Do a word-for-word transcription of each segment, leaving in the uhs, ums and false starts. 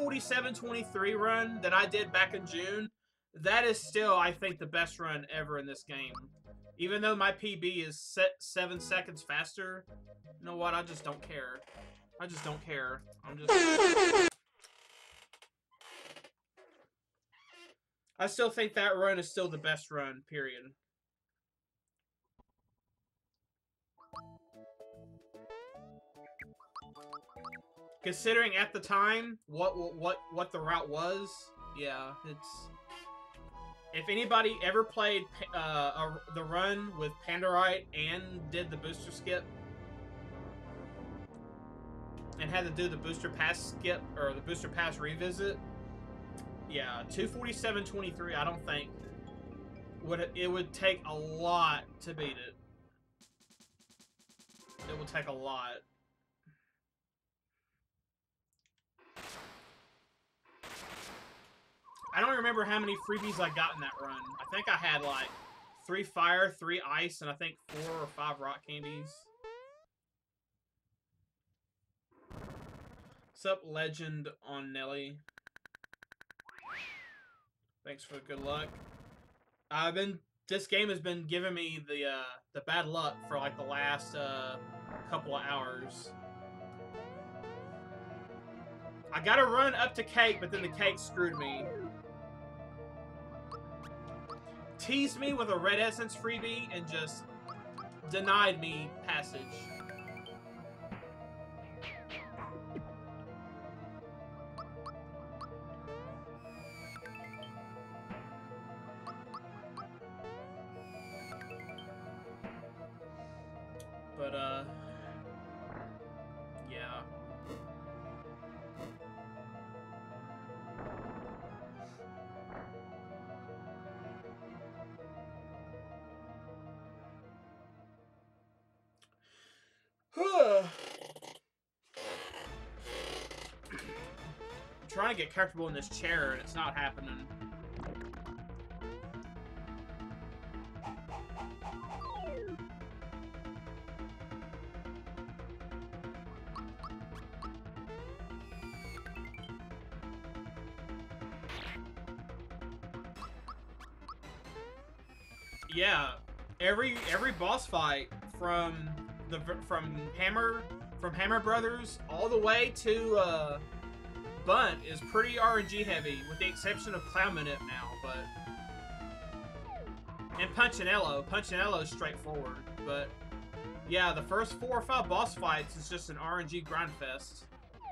forty-seven twenty-three run that I did back in June, that is still, I think, the best run ever in this game. Even though my P B is set seven seconds faster, you know what? I just don't care. I just don't care. I'm just... I still think that run is still the best run, period. Considering at the time what what what the route was, yeah, it's... If anybody ever played uh, a, the run with Pandarite and did the booster skip, and had to do the booster pass skip, or the booster pass revisit, yeah, two forty-seven twenty-three, I don't think, would it would take a lot to beat it. It would take a lot. I don't remember how many freebies I got in that run. I think I had like three fire, three ice, and I think four or five rock candies. What's up, Legend on Nelly? Thanks for the good luck. I've been. This game has been giving me the uh, the bad luck for like the last uh, couple of hours. I got to run up to Cake, but then the Cake screwed me. Teased me with a red essence freebie and just denied me passage. But uh yeah. I'm trying to get comfortable in this chair and it's not happening. Yeah, every every boss fight from the from Hammer from Hammer Brothers all the way to uh, Bunt is pretty R N G heavy, with the exception of Clown Minute now. But and Punchinello, Punchinello is straightforward. But yeah, the first four or five boss fights is just an R N G grind fest.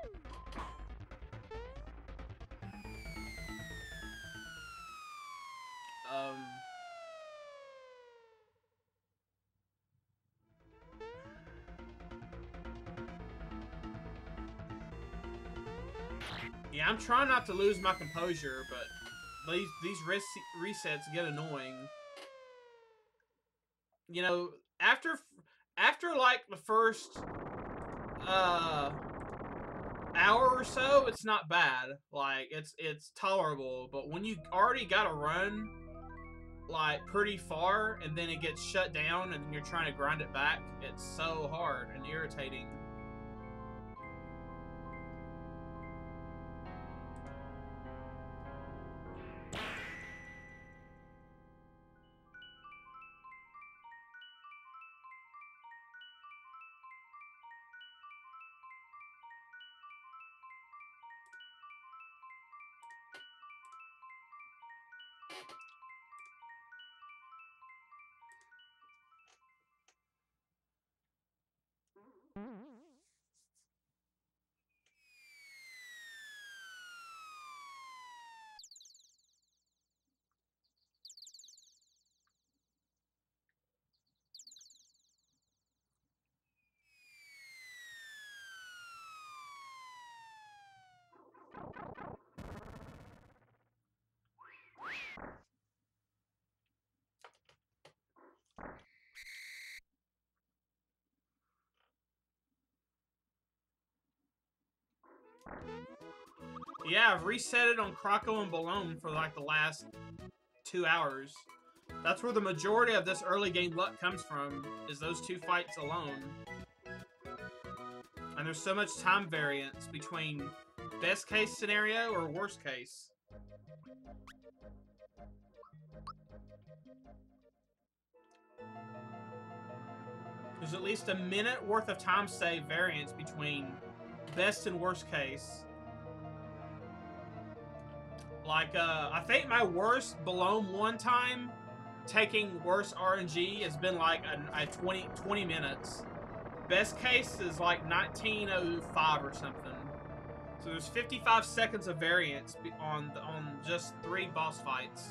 Um. Yeah, I'm trying not to lose my composure, but these these res resets get annoying. You know, after after like the first uh hour or so, it's not bad. Like it's it's tolerable, but when you already got to run like pretty far and then it gets shut down and you're trying to grind it back, it's so hard and irritating. Yeah, I've reset it on Croco and Balone for like the last two hours. That's where the majority of this early game luck comes from, is those two fights alone. And there's so much time variance between best case scenario or worst case? There's at least a minute worth of time save variance between best and worst case. Like, uh, I think my worst below one time taking worse R N G has been like a, a twenty, twenty minutes. Best case is like nineteen oh five or something. So there's fifty-five seconds of variance on the, on just three boss fights.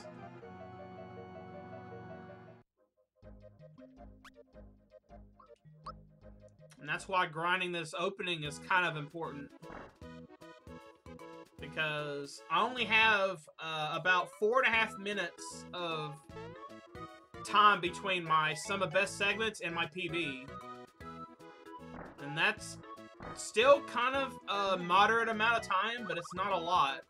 And that's why grinding this opening is kind of important. Because I only have uh, about four and a half minutes of time between my Sum of Best segments and my P B. And that's still kind of a moderate amount of time, but it's not a lot.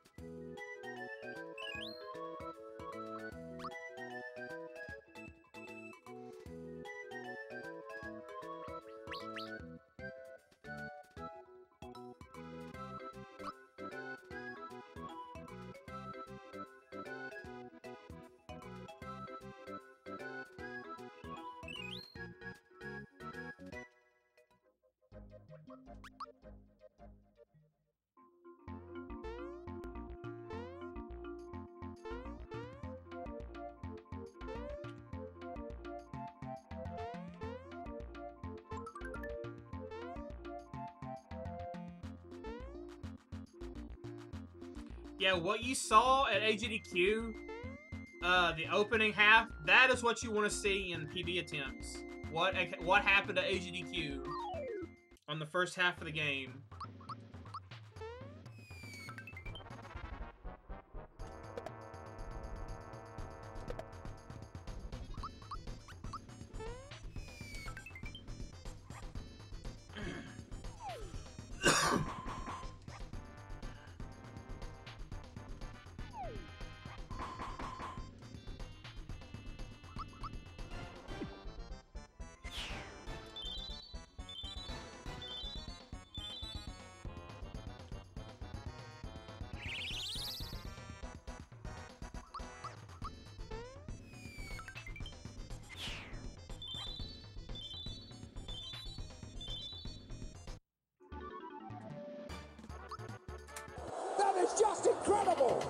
Yeah, what you saw at A G D Q, uh, the opening half, that is what you want to see in P B attempts. What what happened to A G D Q on the first half of the game? That is just incredible!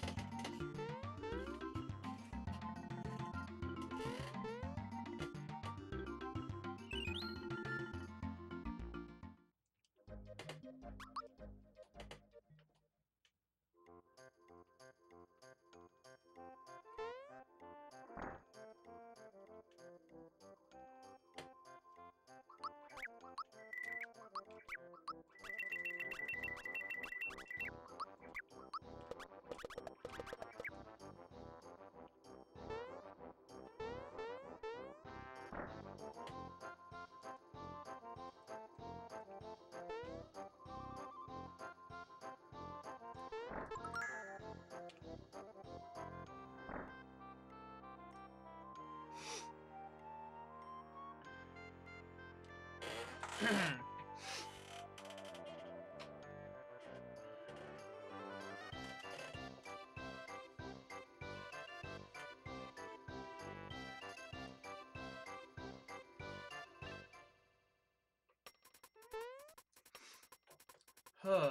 Huh.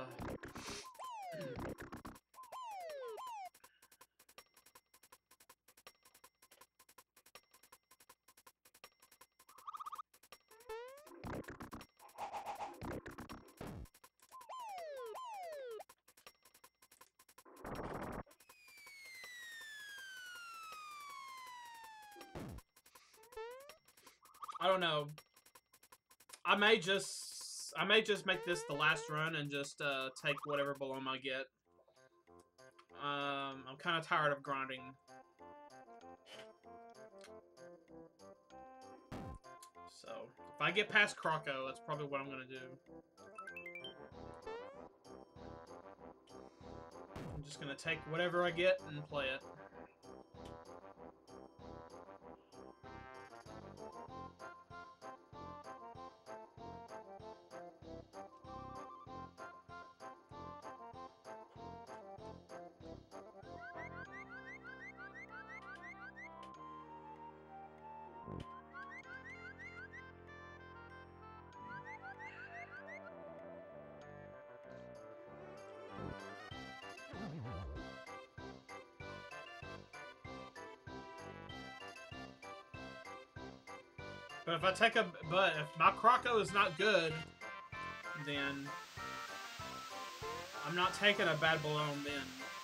I don't know. I may just I may just make this the last run and just uh, take whatever Belome I get. Um, I'm kind of tired of grinding. So, if I get past Croco, that's probably what I'm going to do. I'm just going to take whatever I get and play it. But if I take a, but if my Croco is not good, then I'm not taking a bad balloon then.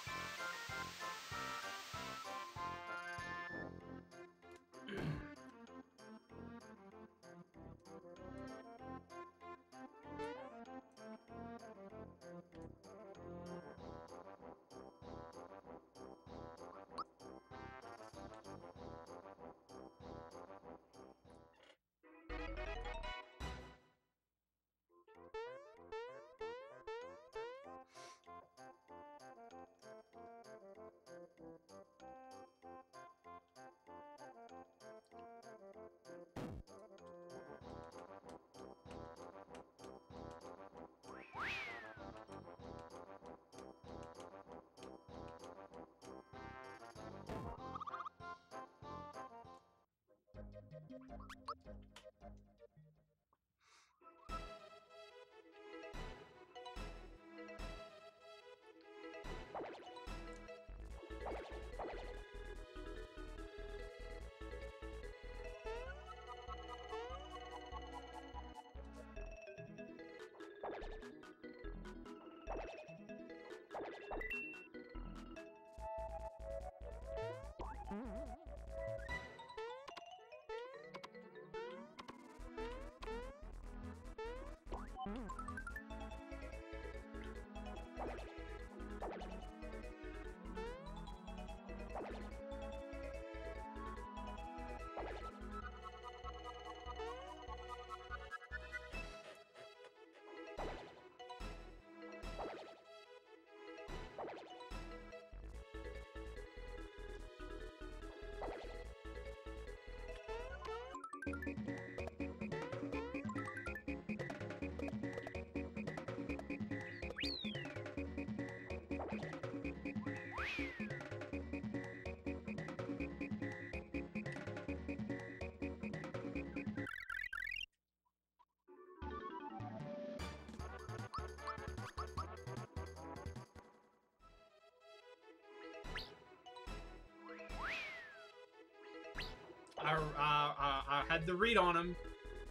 I, I, I, I had the read on him.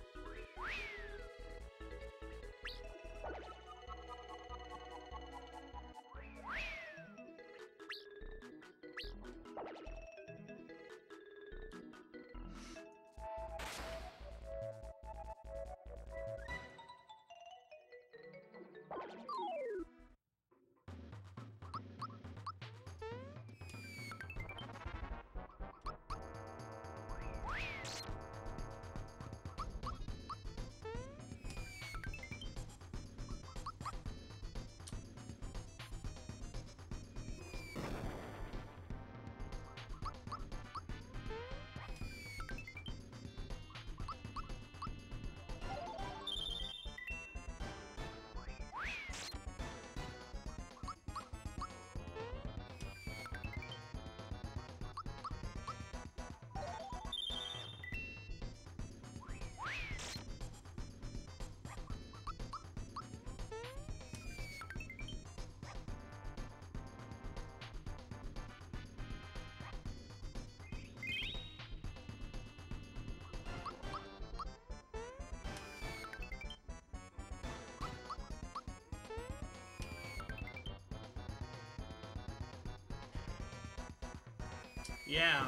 Yeah.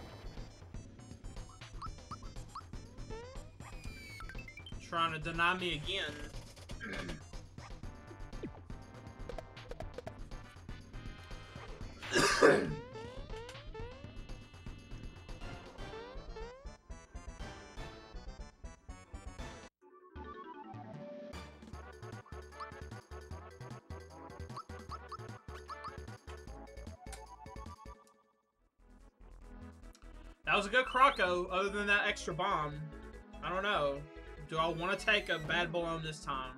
Trying to deny me again. That was a good Croco, other than that extra bomb. I don't know. Do I want to take a bad balloon this time?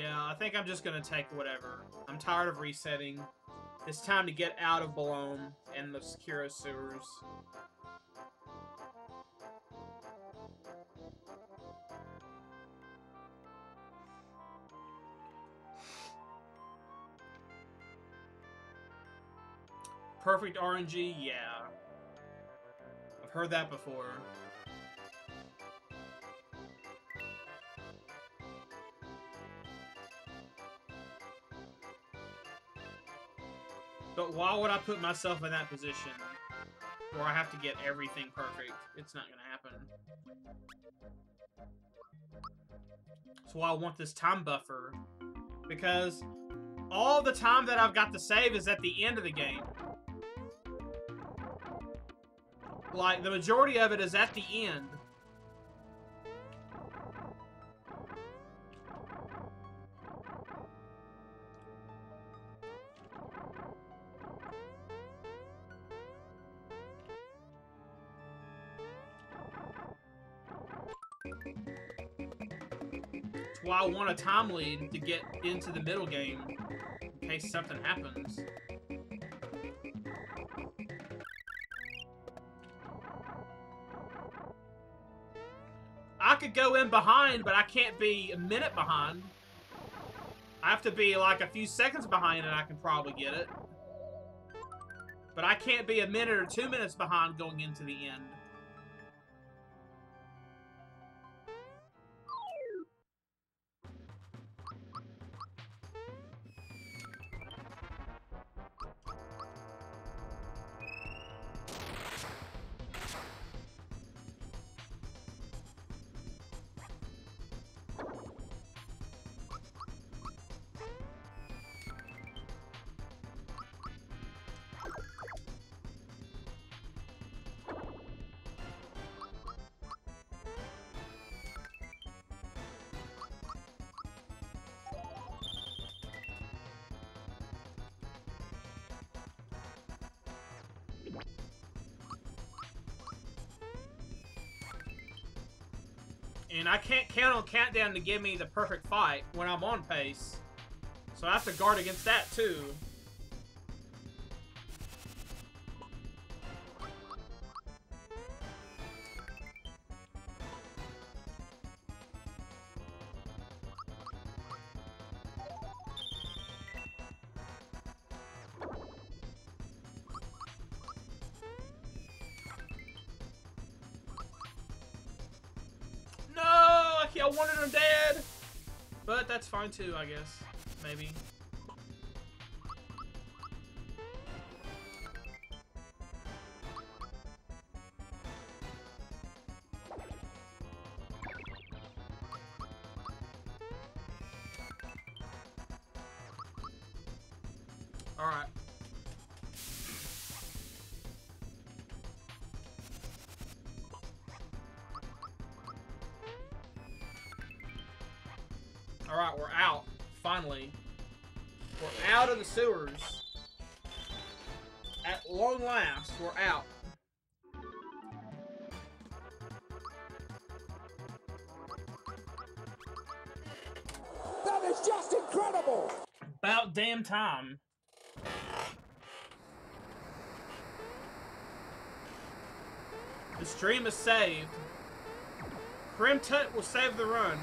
Yeah, I think I'm just gonna take whatever. I'm tired of resetting. It's time to get out of Bologna and the Secura sewers. Perfect R N G? Yeah. I've heard that before. But why would I put myself in that position where I have to get everything perfect? It's not gonna happen. That's why I want this time buffer. Because all the time that I've got to save is at the end of the game. Like, the majority of it is at the end. That's why I want a time lead to get into the middle game in case something happens. I could go in behind, but I can't be a minute behind. I have to be like a few seconds behind and I can probably get it. But I can't be a minute or two minutes behind going into the end. And I can't count on Countdown to give me the perfect fight when I'm on pace. So I have to guard against that too. I wanted him dead! But that's fine too, I guess. Maybe. Alright. Alright, we're out. Finally. We're out of the sewers. At long last, we're out. That is just incredible! About damn time. The stream is saved. Grim Tut will save the run.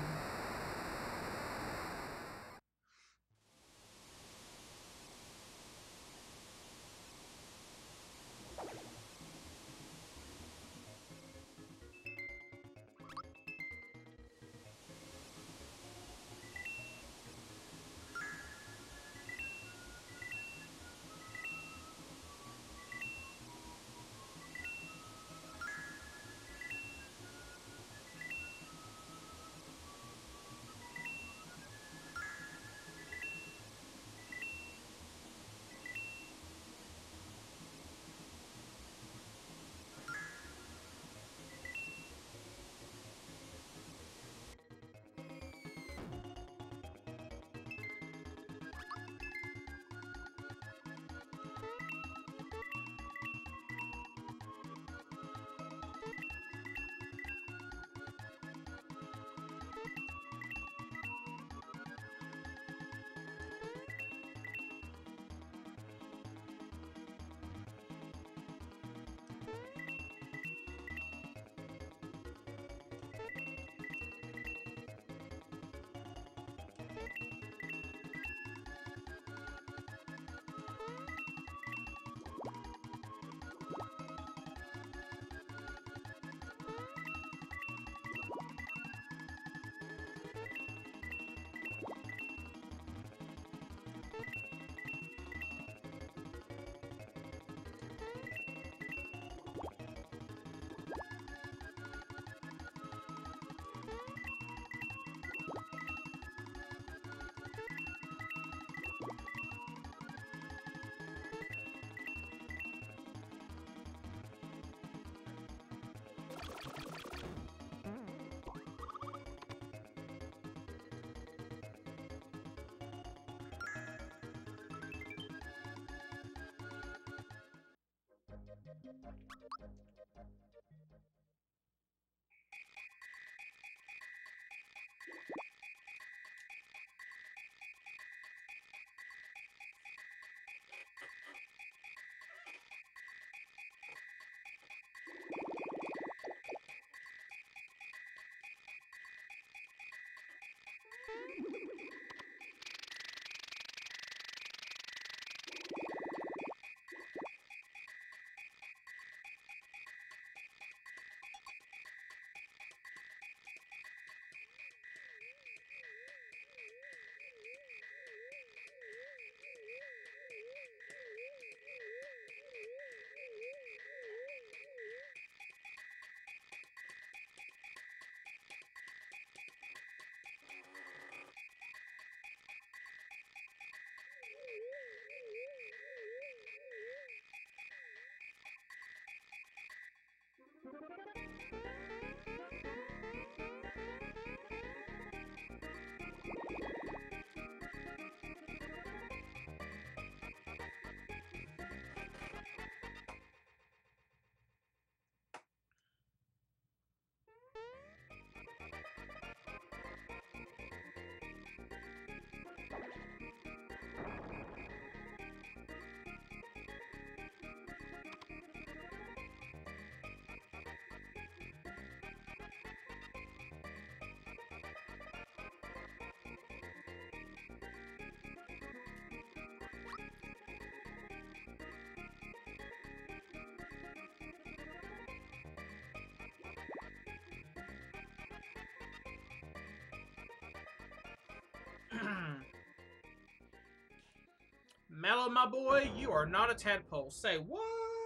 Mellow, my boy, you are not a tadpole. Say what?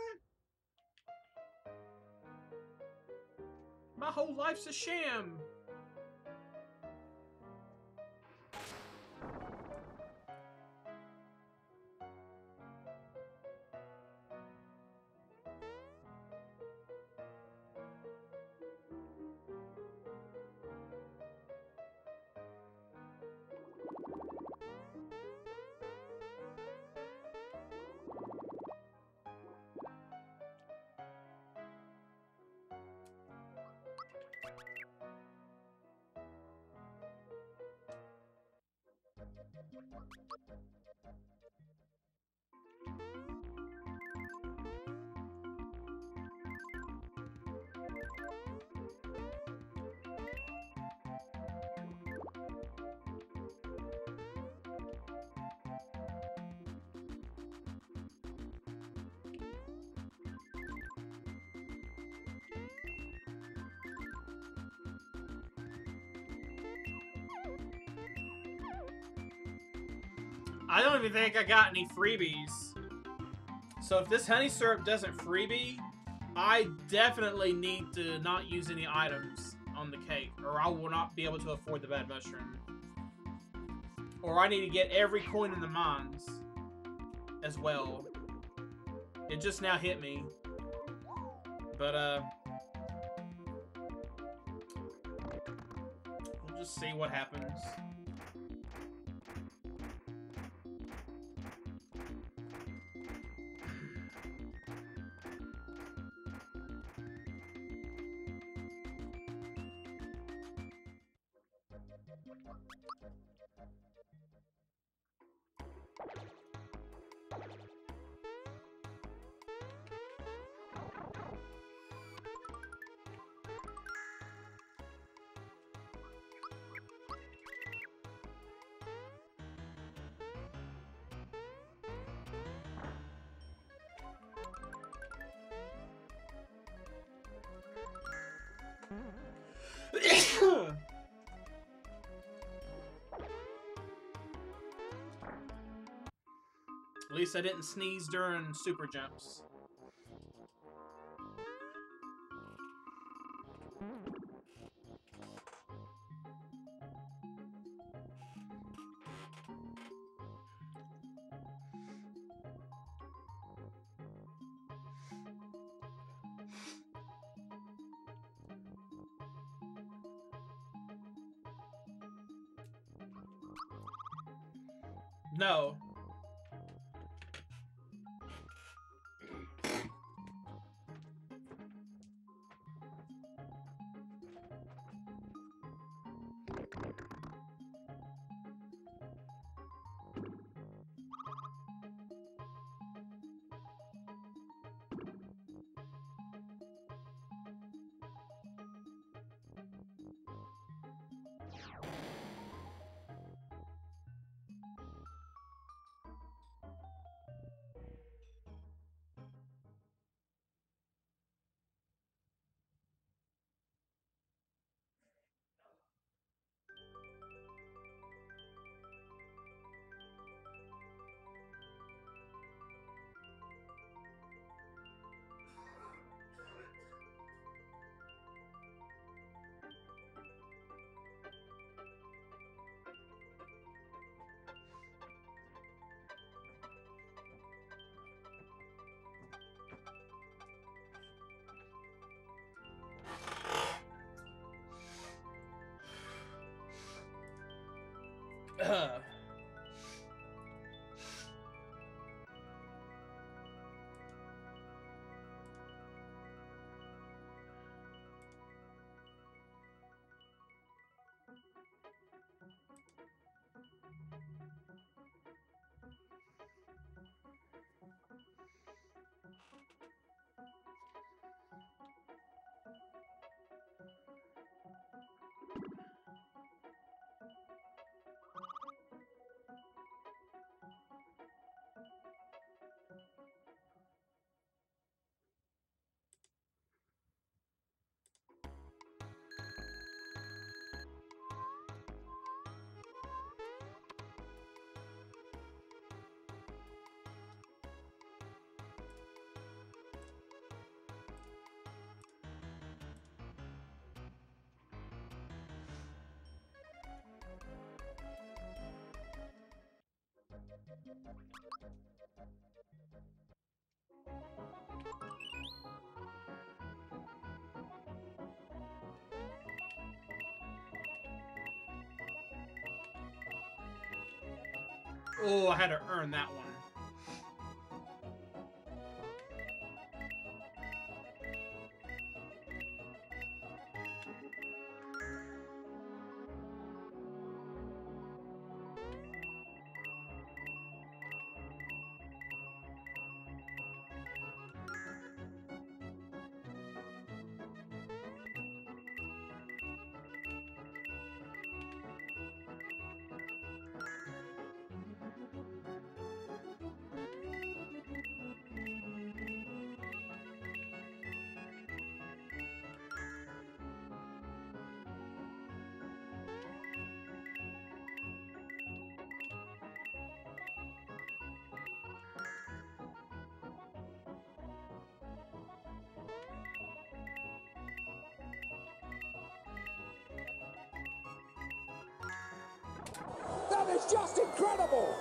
My whole life's a sham. I don't even think I got any freebies. So if this honey syrup doesn't freebie, I definitely need to not use any items on the cake, or I will not be able to afford the bad mushroom. Or I need to get every coin in the mines as well. It just now hit me. But, uh... we'll just see what happens. At least I didn't sneeze during super jumps. No. Uh. Oh, I had to earn that one. That is just incredible!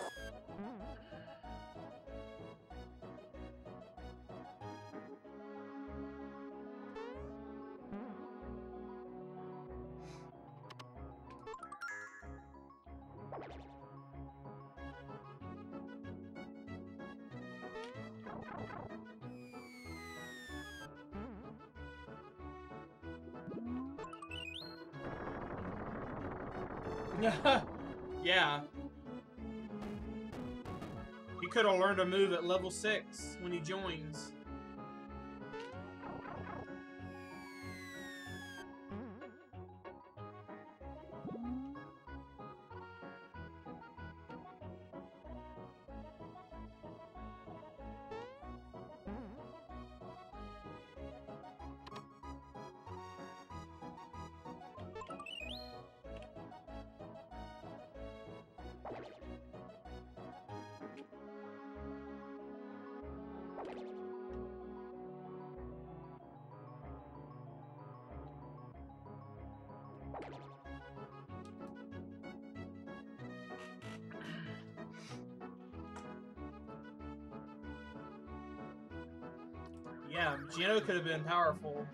Yeah. He could have learned a move at level six when he joins. Yeah, Geno could have been powerful.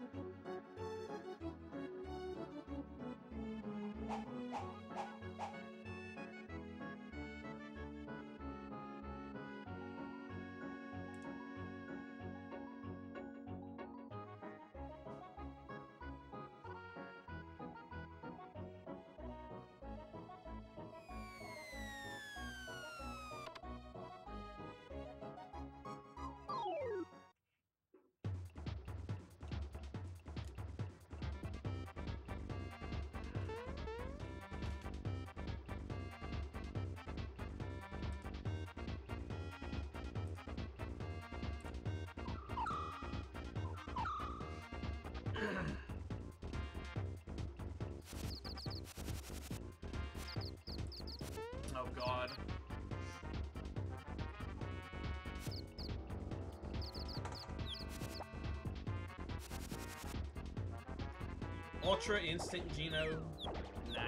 Oh god. Ultra Instinct Geno? Nah.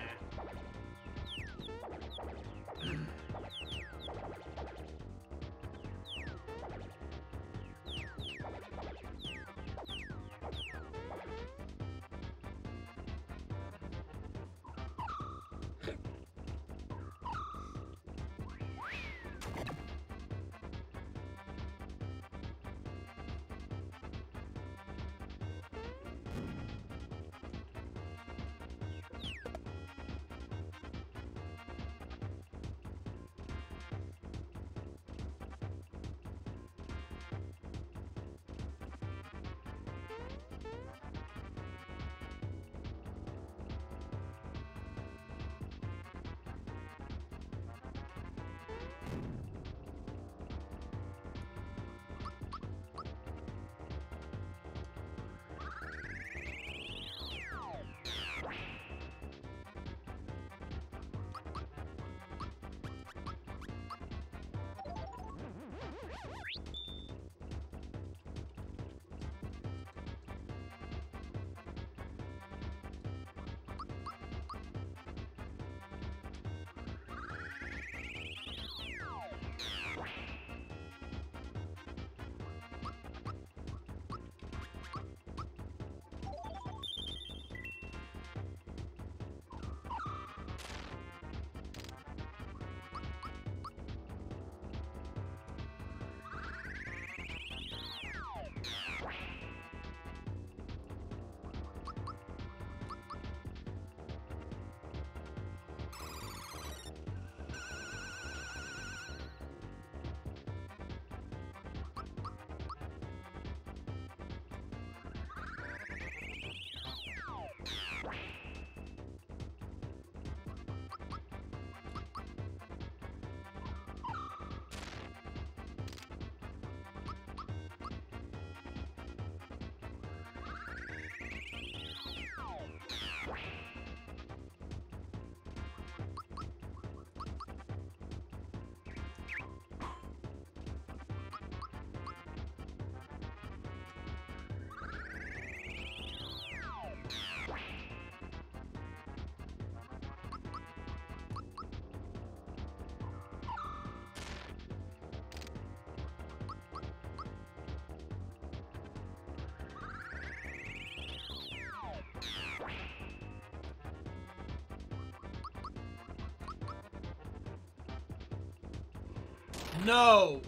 No!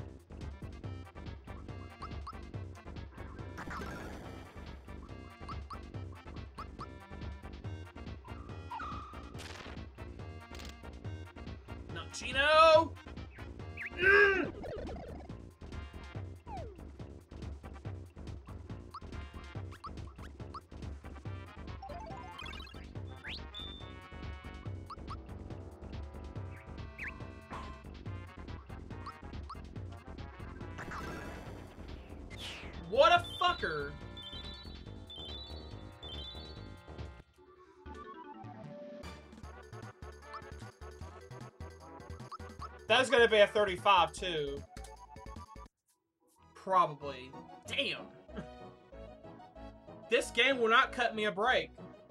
No, Chino! Mm! What a fucker! That's gonna be a thirty-five too. Probably. Damn. This game will not cut me a break.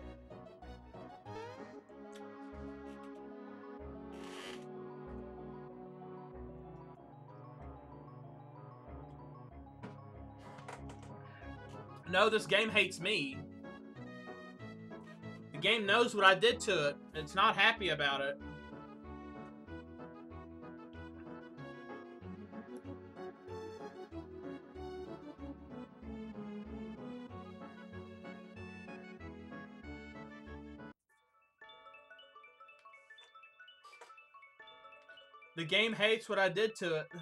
No, this game hates me. The game knows what I did to it. It's not happy about it. The game hates what I did to it.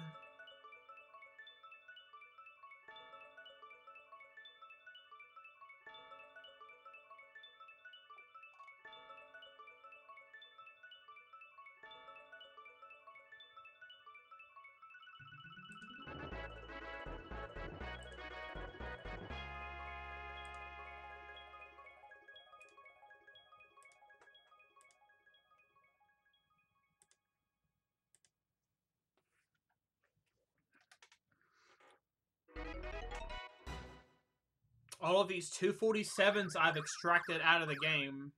All of these two forty-sevens I've extracted out of the game.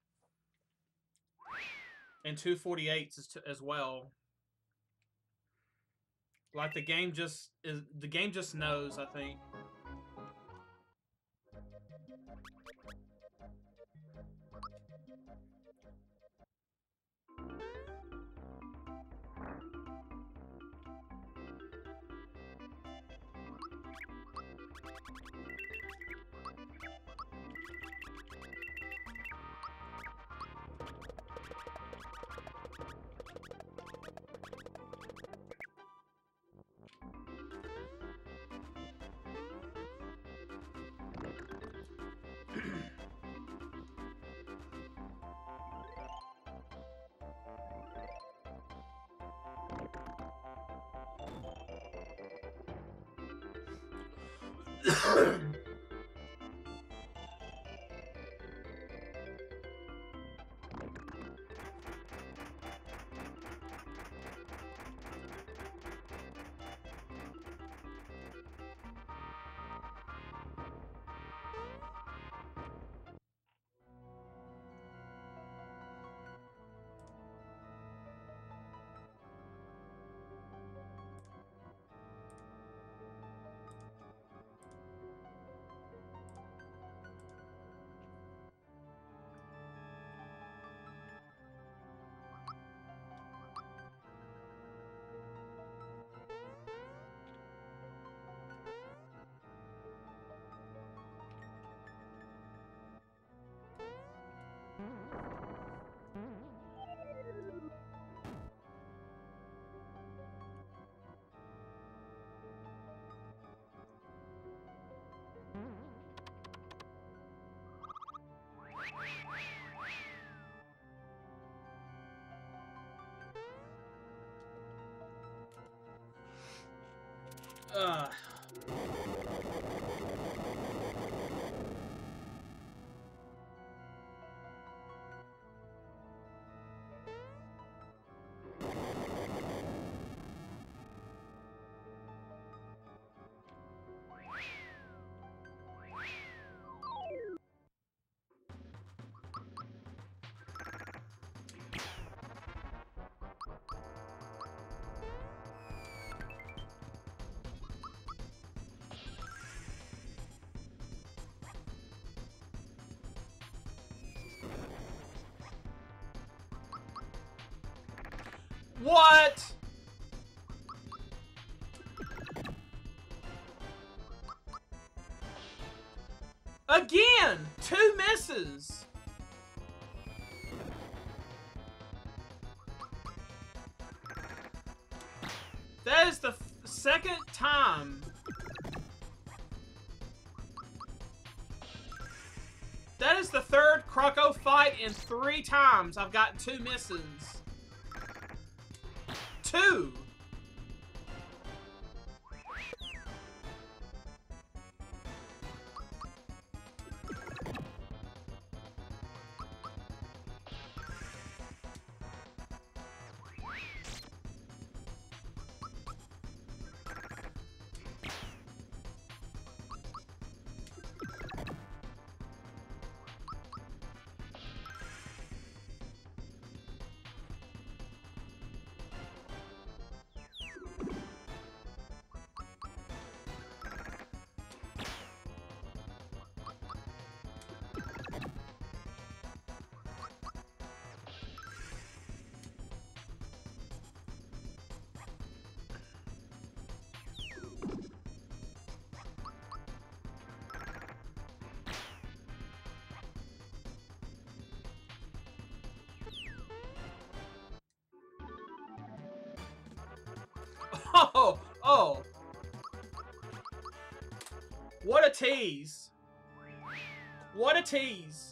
And two forty-eights as, as well. Like the game just is the game just knows, I think. Ugh. What? Again! Two misses! That is the f second time. That is the third Croco fight in three times I've gotten two misses. Two! Oh, oh. What a tease. What a tease.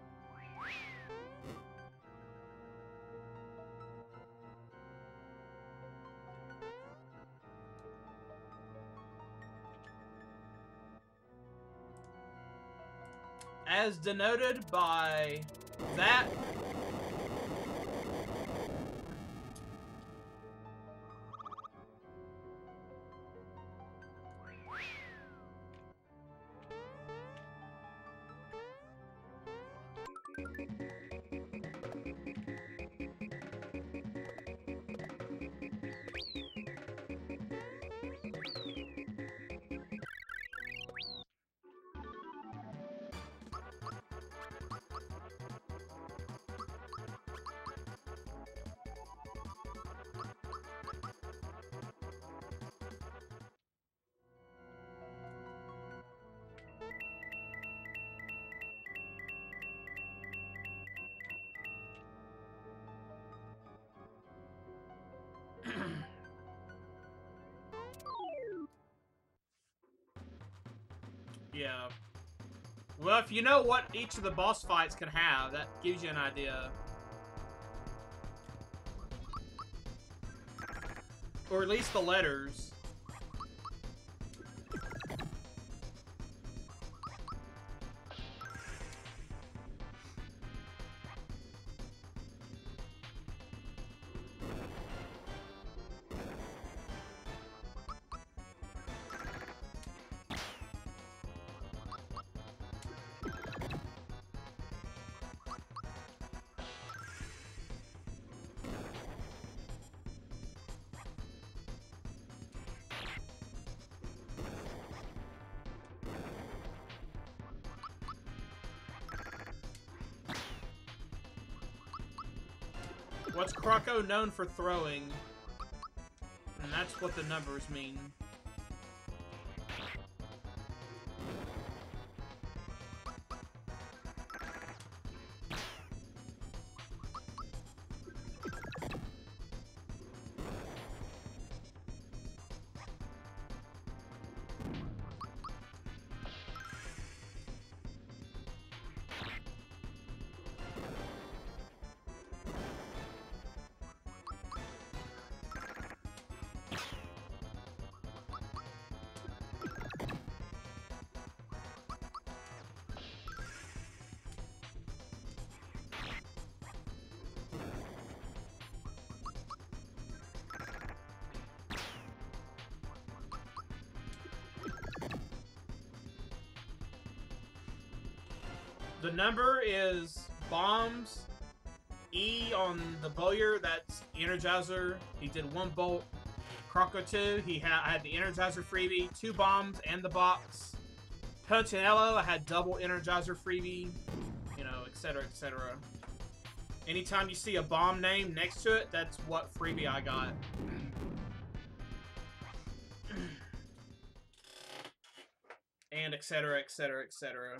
As denoted by that. Yeah. Well, if you know what each of the boss fights can have, that gives you an idea. Or at least the letters. What's Croco known for throwing? And that's what the numbers mean. The number is bombs. E on the Bowyer, that's Energizer. He did one bolt. Croco two, he had I had the Energizer freebie, two bombs and the box. Punchinello, I had double Energizer freebie, you know, et cetera, et cetera. Anytime you see a bomb name next to it, that's what freebie I got. and et cetera, et cetera, et cetera.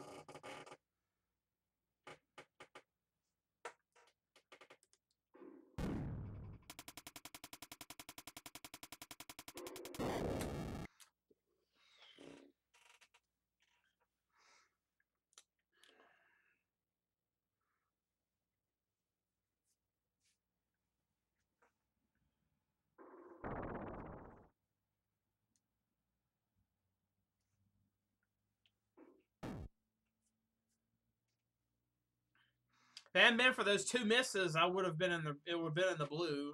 If it hadn't been for those two misses, I would have been in the. It would have been in the blue.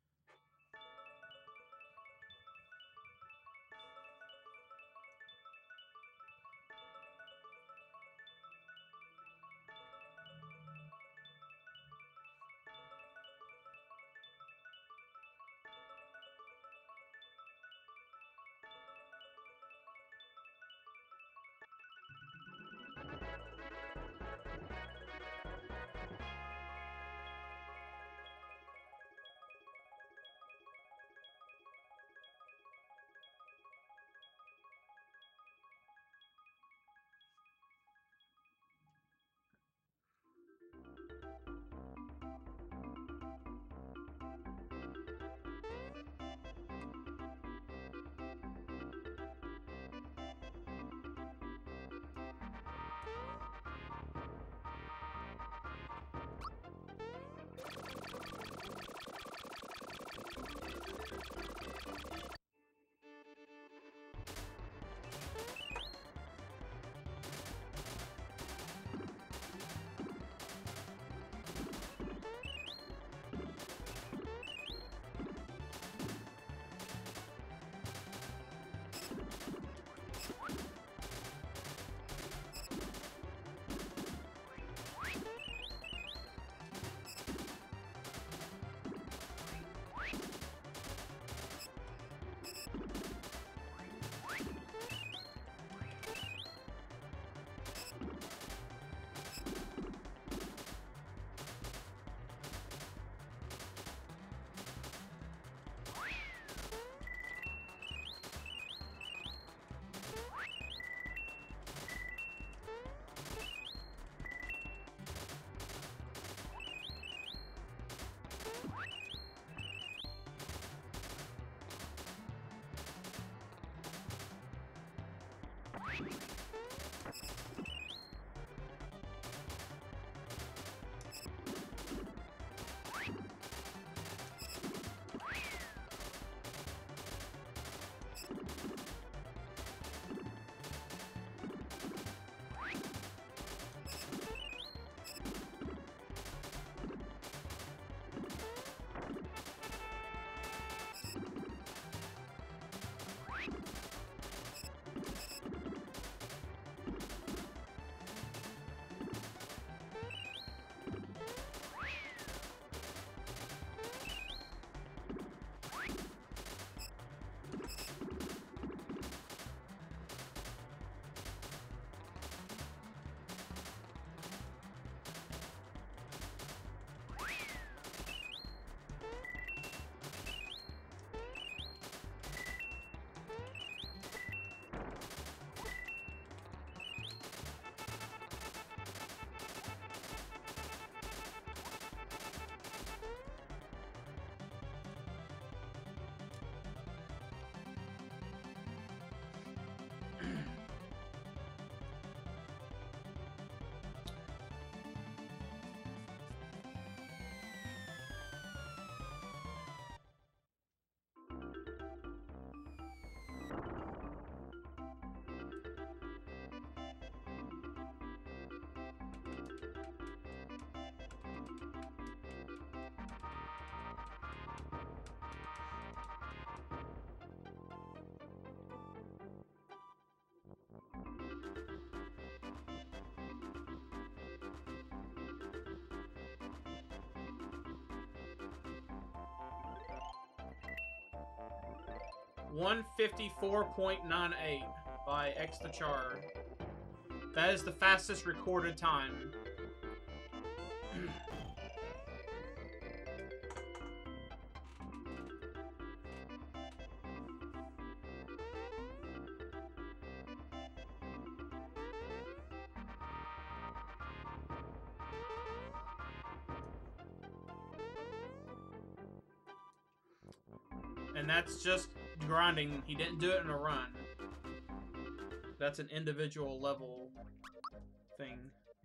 one fifty-four point nine eight by X the Char. That is the fastest recorded time. And that's just grinding. He didn't do it in a run. That's an individual level thing.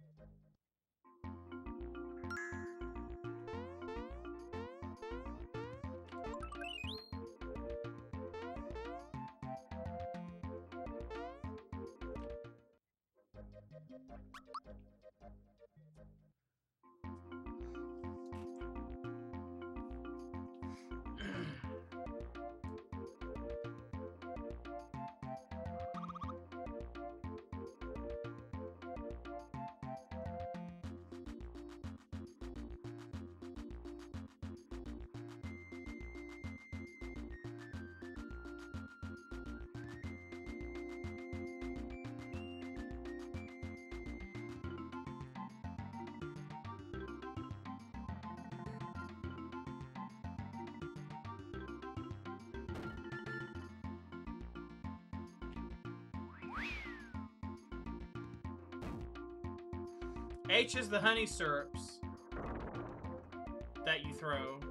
H is the honey syrups that you throw.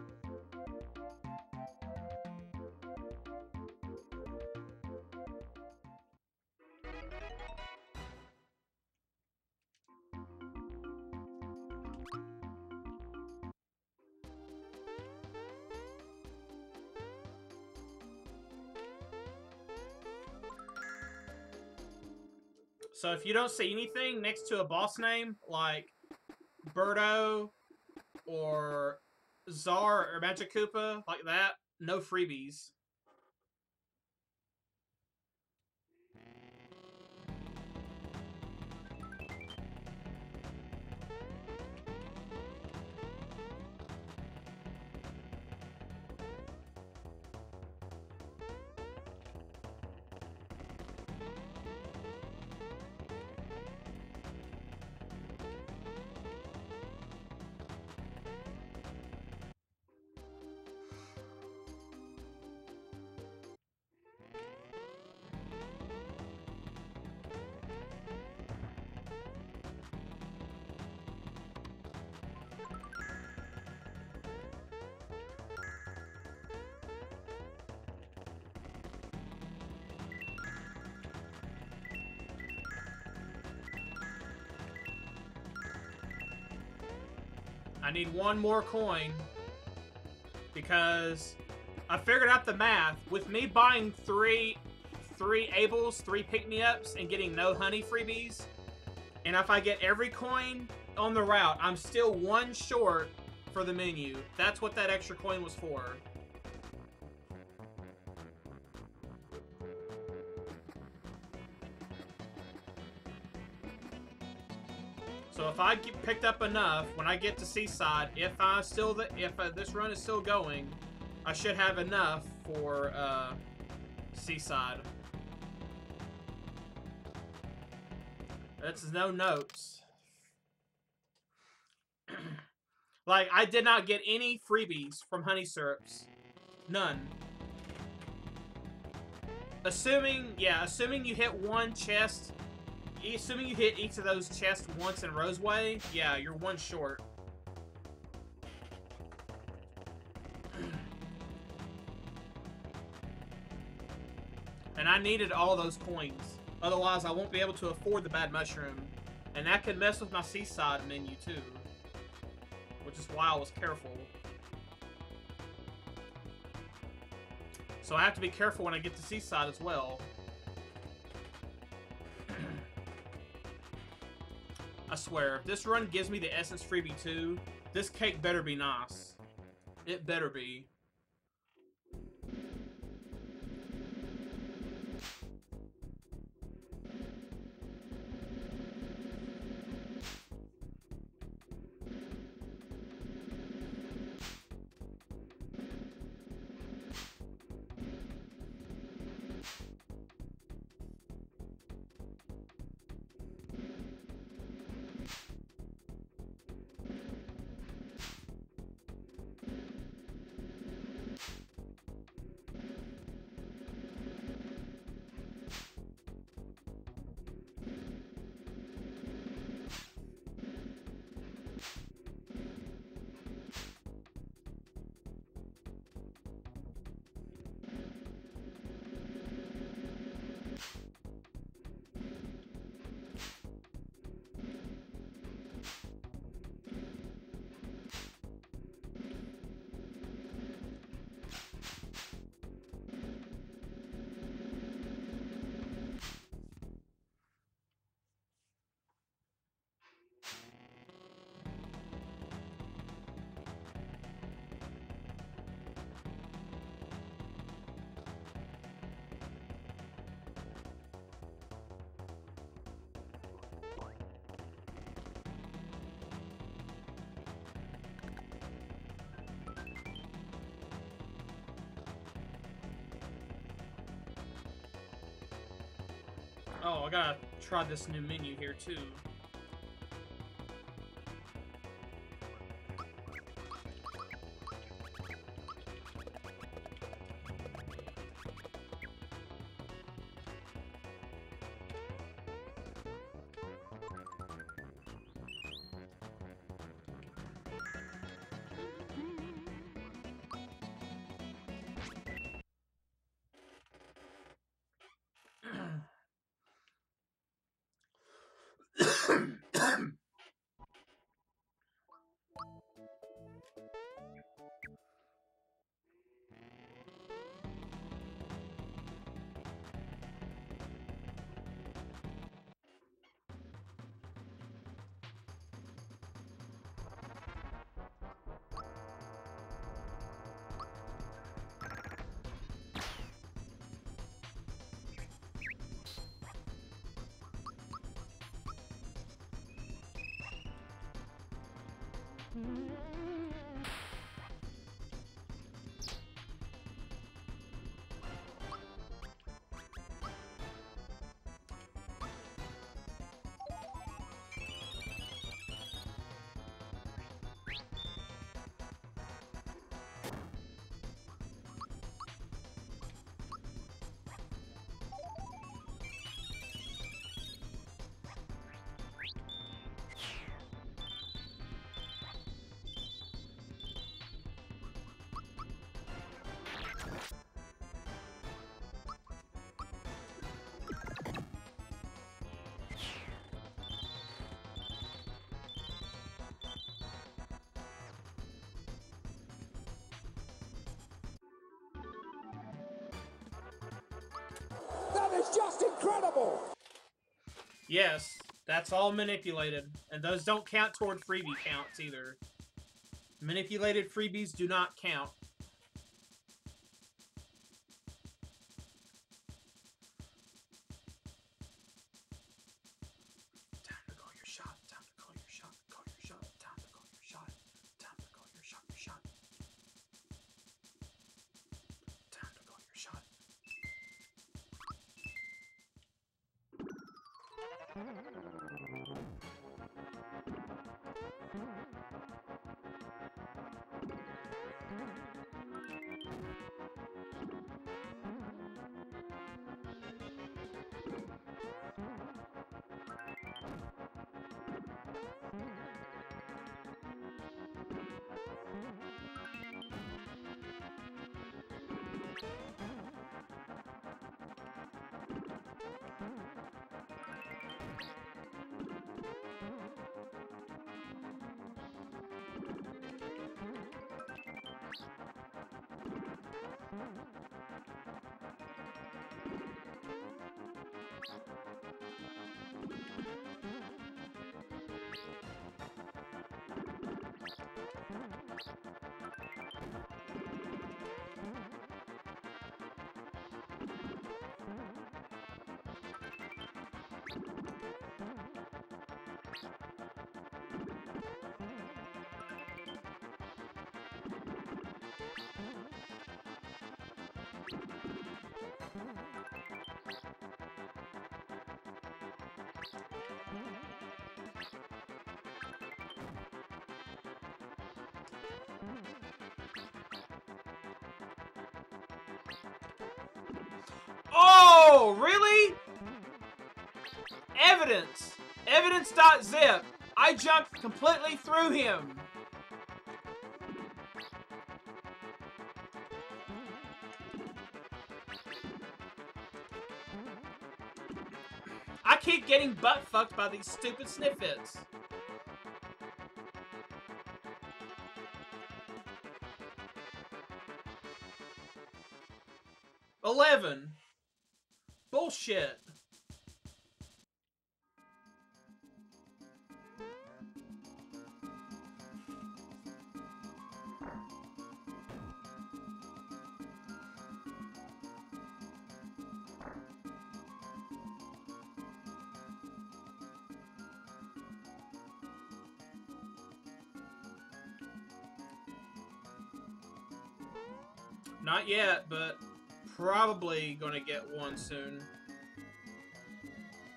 So if you don't see anything next to a boss name, like Birdo or Czar or Magic Koopa, like that, no freebies. I need one more coin because I figured out the math. With me buying three three Ables, three pick-me-ups, and getting no honey freebies, and if I get every coin on the route, I'm still one short for the menu. That's what that extra coin was for. So if I get picked up enough, when I get to Seaside, if I still the, if uh, this run is still going, I should have enough for uh, Seaside. That's no notes. Like, I did not get any freebies from honey syrups. None. Assuming, yeah, assuming you hit one chest. Assuming you hit each of those chests once in Roseway, yeah, you're one short. And I needed all those coins. Otherwise, I won't be able to afford the bad mushroom. And that could mess with my Seaside menu, too. Which is why I was careful. So I have to be careful when I get to Seaside as well. I swear, if this run gives me the Essence freebie too, this cake better be nice. It better be. Oh, I gotta try this new menu here too. That is just incredible! Yes, that's all manipulated. And those don't count toward freebie counts either. Manipulated freebies do not count. Time to call your shot. Time to call your shot. Call your shot. Time to call your shot. Time to call your shot. Your shot. Time to call your shot. Oh, really? Evidence. Evidence.zip. I jumped completely through him. I keep getting butt fucked by these stupid sniffits. Eleven. Bullshit. Not yet, but probably gonna get one soon.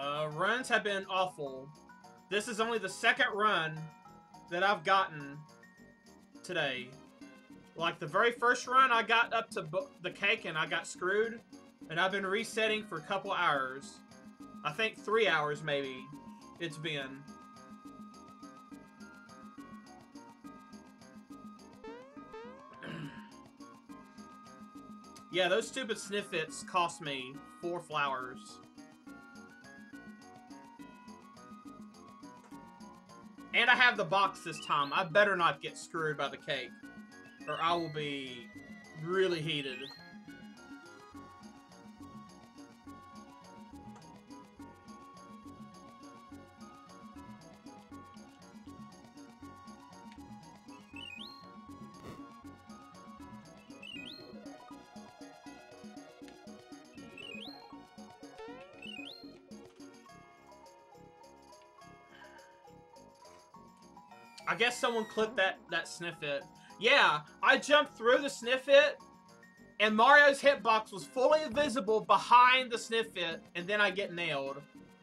Uh, runs have been awful. This is only the second run that I've gotten today. Like, the very first run, I got up to the cake and I got screwed. And I've been resetting for a couple hours. I think three hours, maybe, it's been. Yeah, those stupid Sniffits cost me four flowers. And I have the box this time. I better not get screwed by the cake, or I will be really heated. I guess someone clipped that, that Sniffit. Yeah, I jumped through the Sniffit, and Mario's hitbox was fully visible behind the Sniffit, and then I get nailed.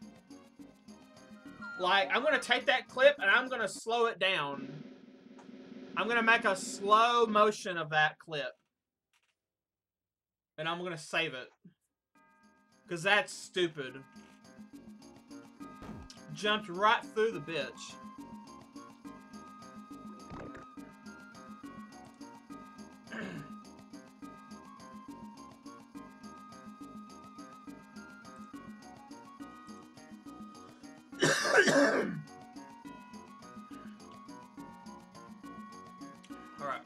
Like, I'm going to take that clip, and I'm going to slow it down. I'm going to make a slow motion of that clip. And I'm going to save it. Because that's stupid. Jumped right through the bitch. All right.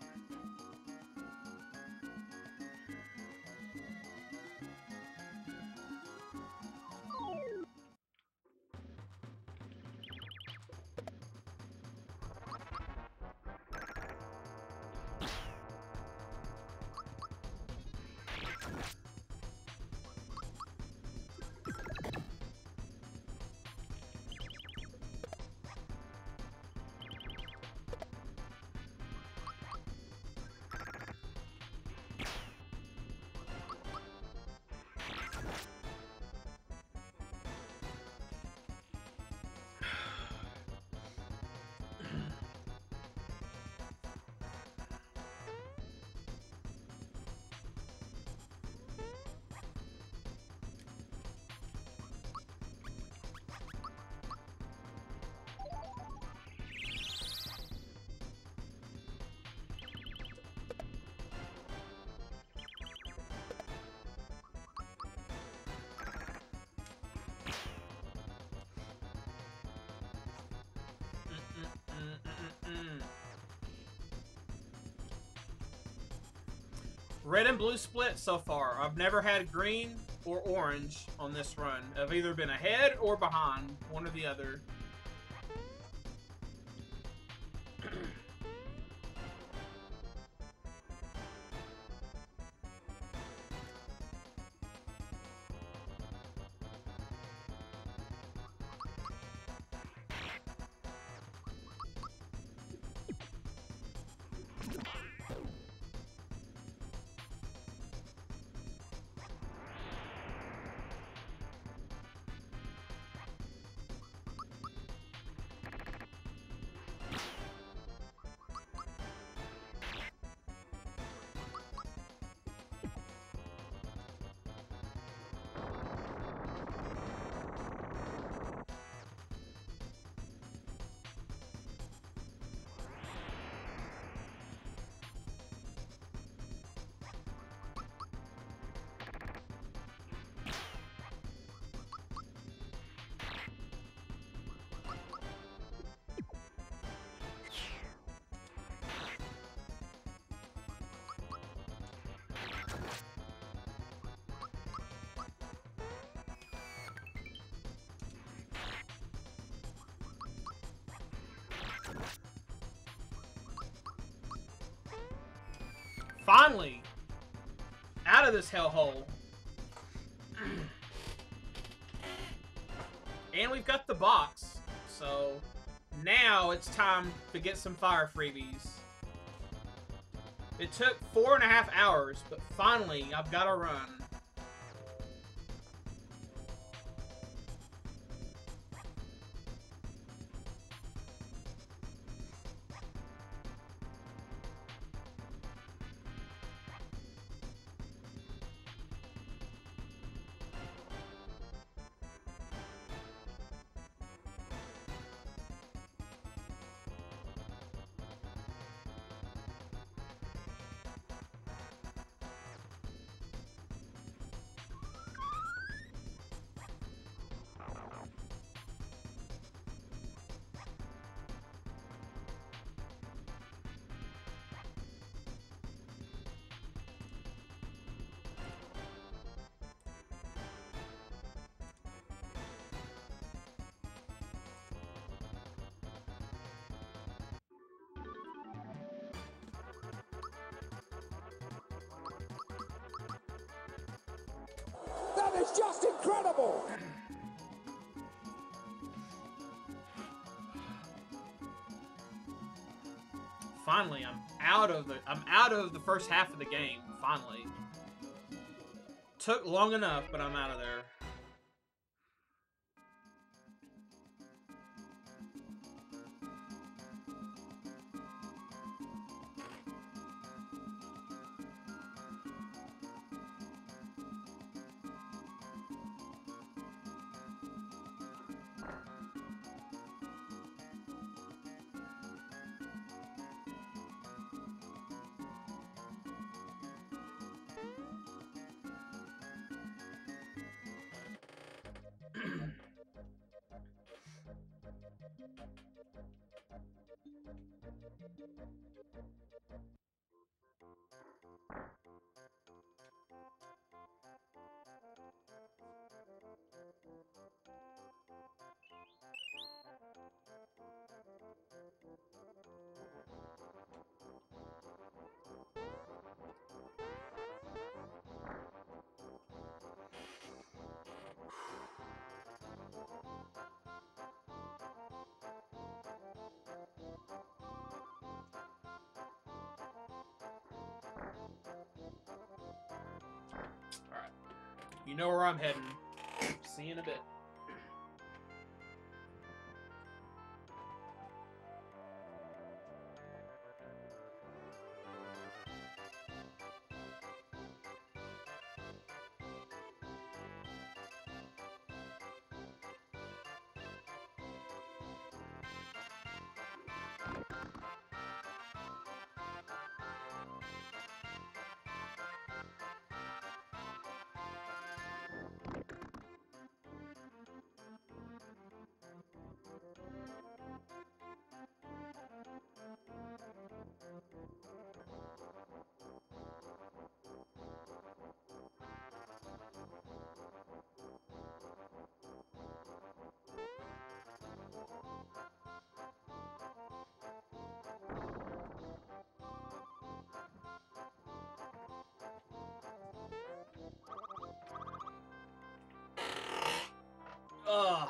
Red and blue split so far. I've never had green or orange on this run. I've either been ahead or behind, one or the other. Finally, out of this hellhole. And we've got the box, so now it's time to get some fire freebies. It took four and a half hours, but finally I've got a run. is just incredible. Finally, I'm out of the I'm out of the first half of the game. Finally. Took long enough, but I'm out of there. Alright. You know where I'm heading. See you in a bit. Ugh.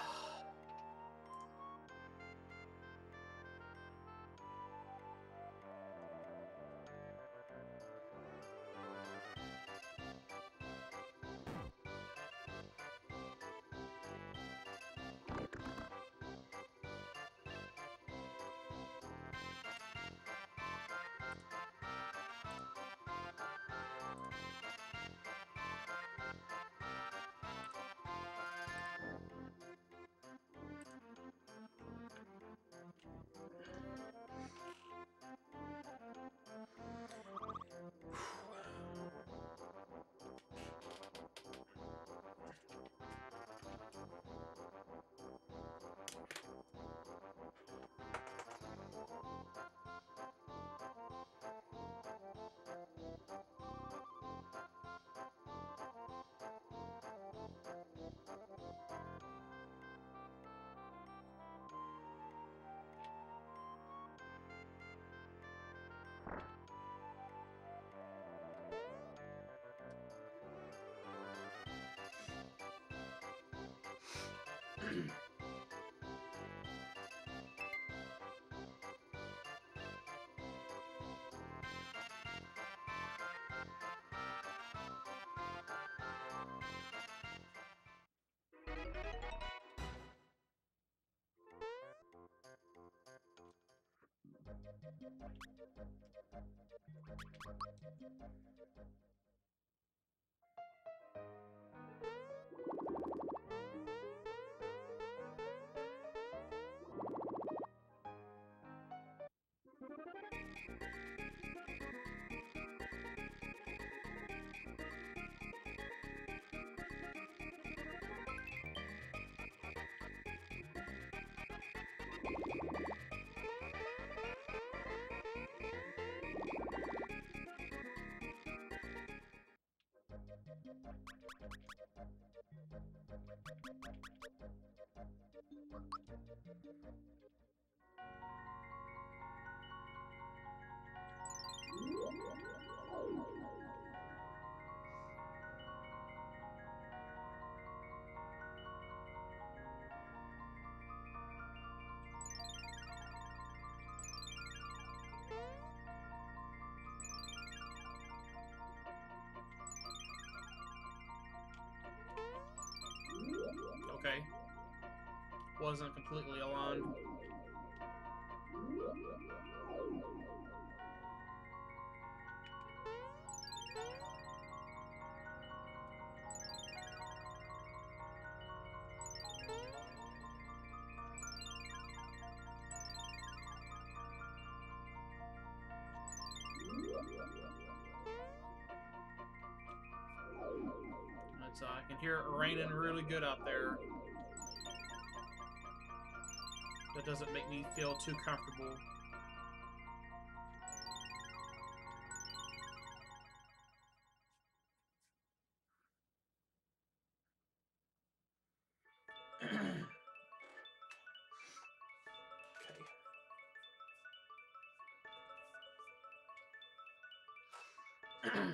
wasn't completely alone. That's, uh, I can hear it raining really good out there. That doesn't make me feel too comfortable. Okay.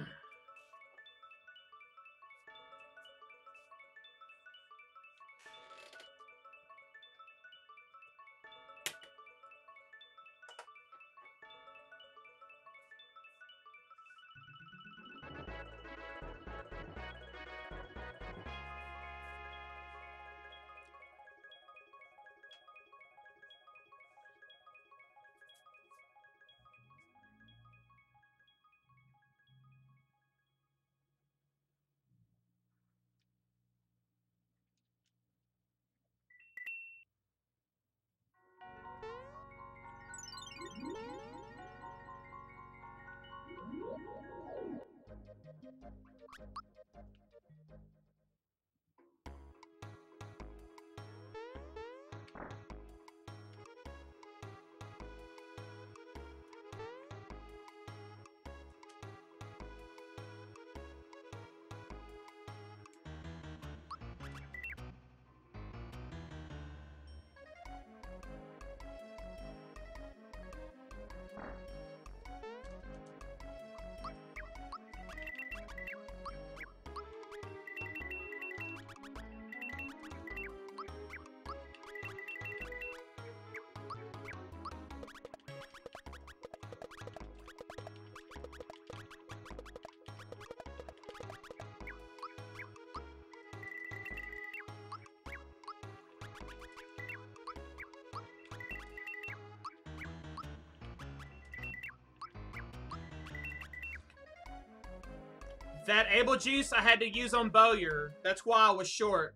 That able juice I had to use on Bowyer. That's why I was short.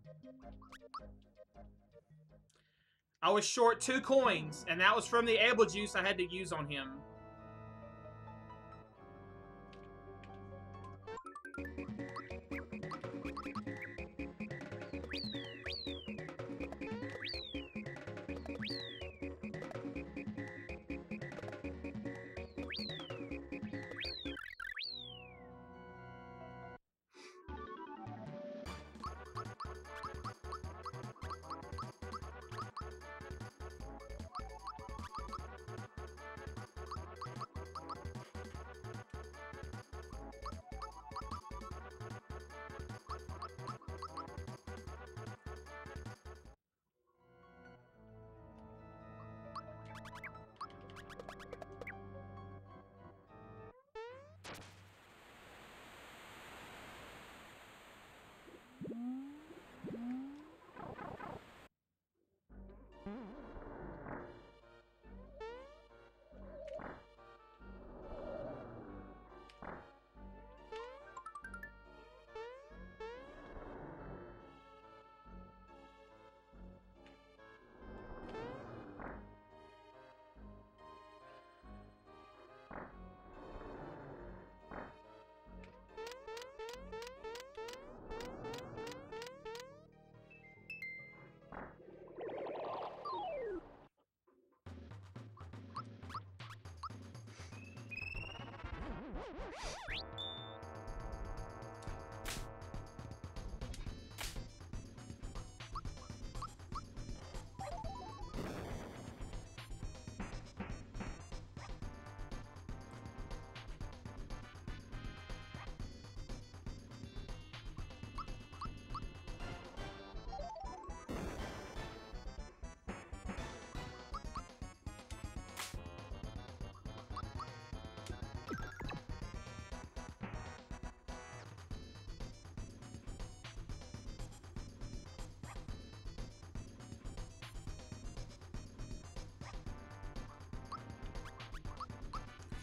I was short two coins, and that was from the able juice I had to use on him.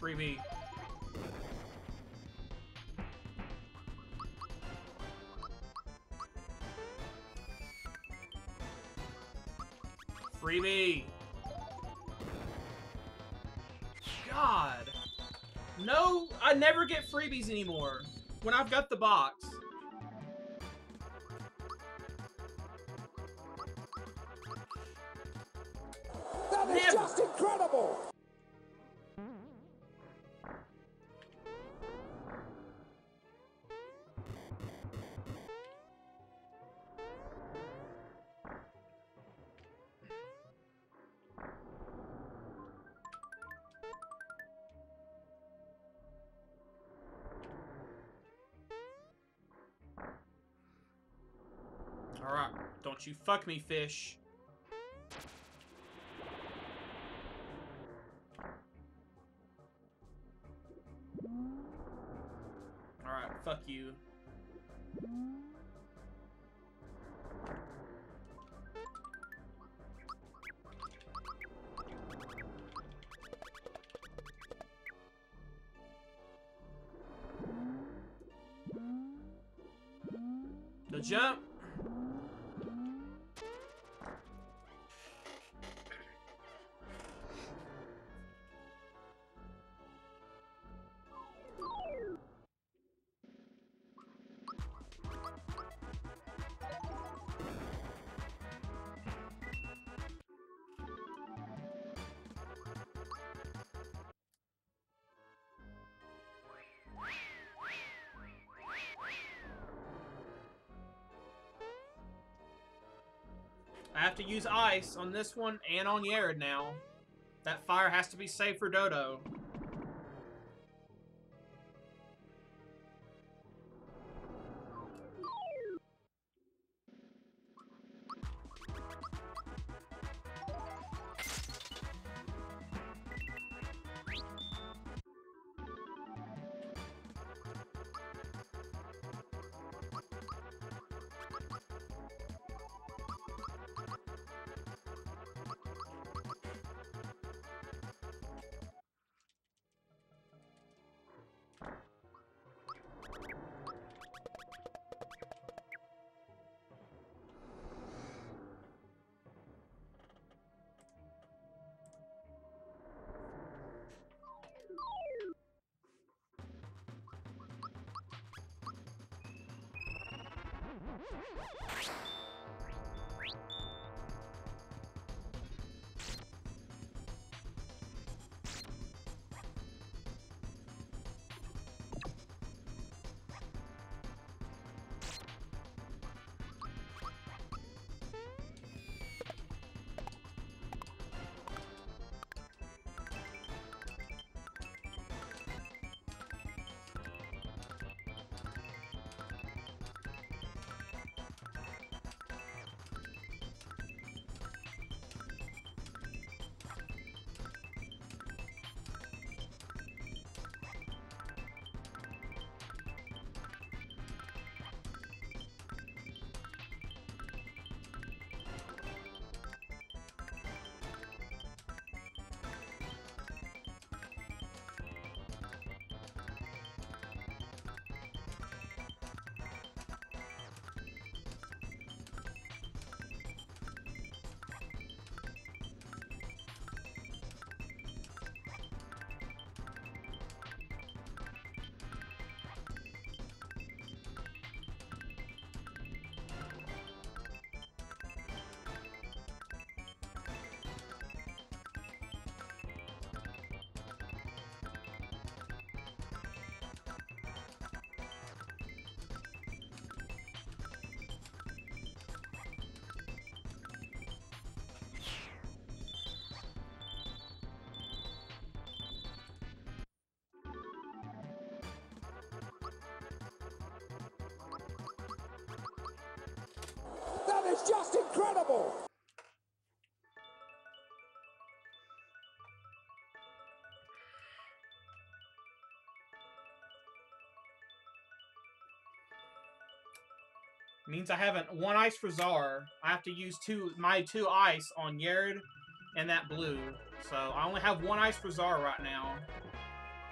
freebie. Freebie. God. No, I never get freebies anymore when I've got the box. That is Never. just incredible! Alright, don't you fuck me, fish. Alright, fuck you. The jump. I have to use ice on this one and on Yared now. That fire has to be saved for Dodo. That is just incredible! Means I haven't one ice for Czar. I have to use two my two ice on Yared and that blue. So I only have one ice for Czar right now.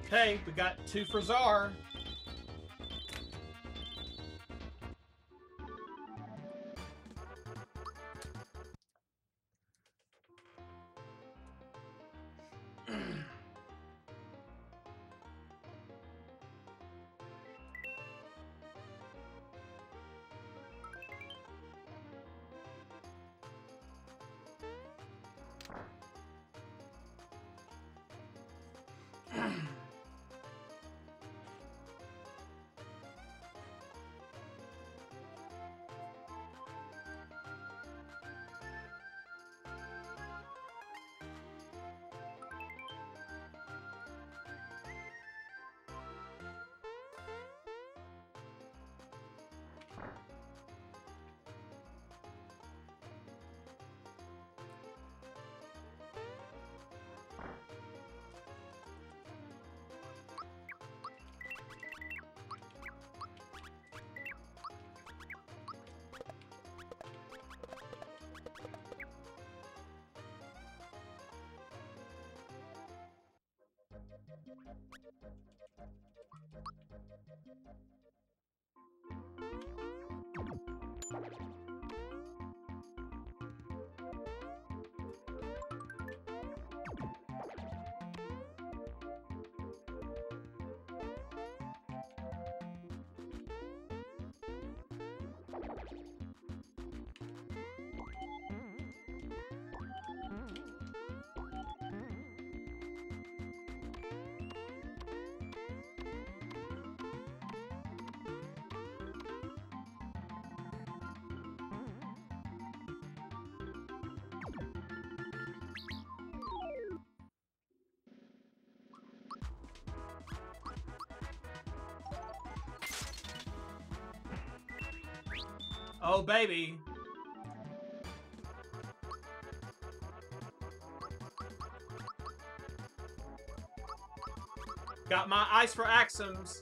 Hey, we got two for Czar. Oh, baby. Got my ice for Axums.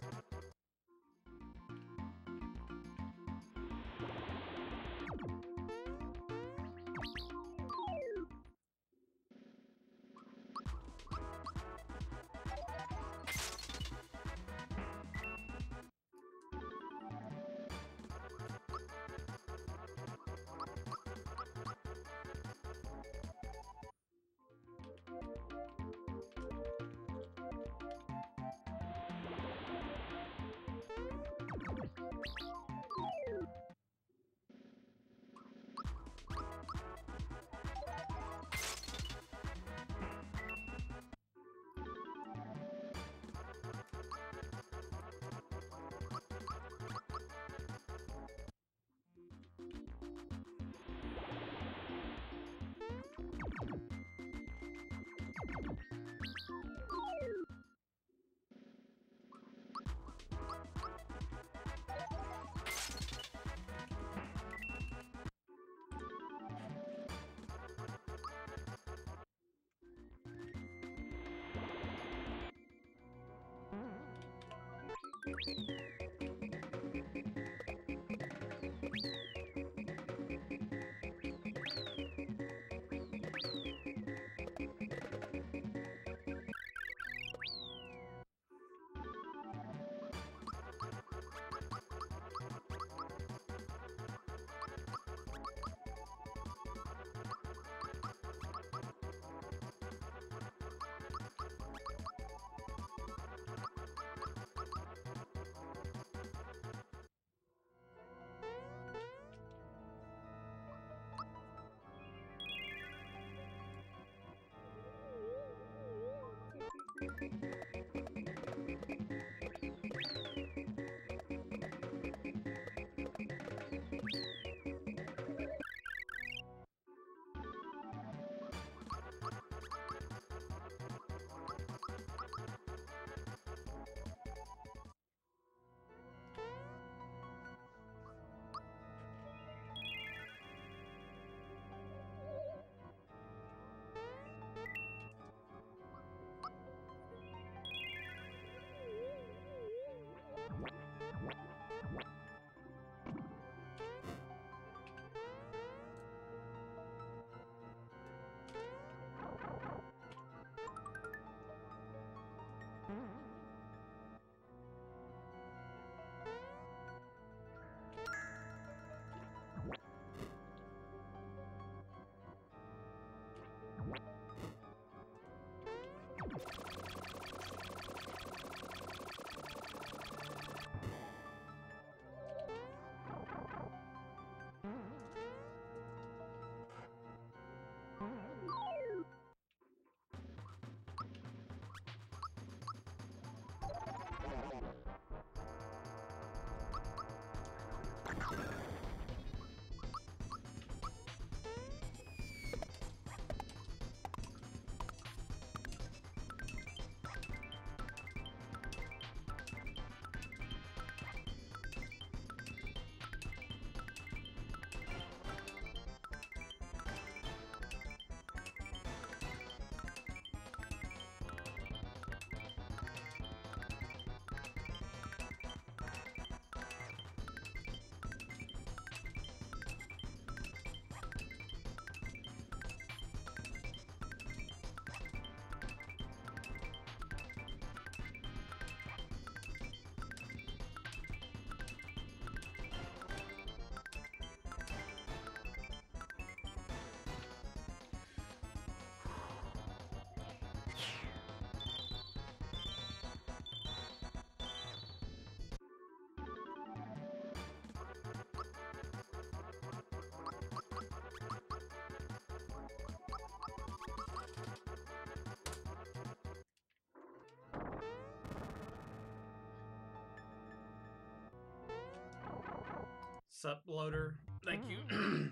Sup, loader? Thank you.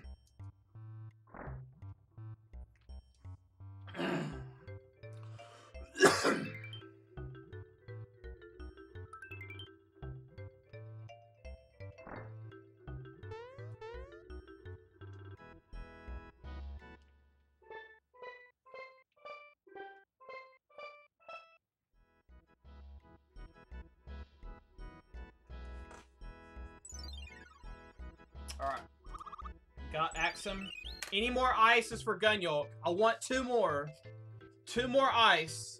Alright. Got Axum. Any more ice is for Gunyulk. I want two more. Two more ice.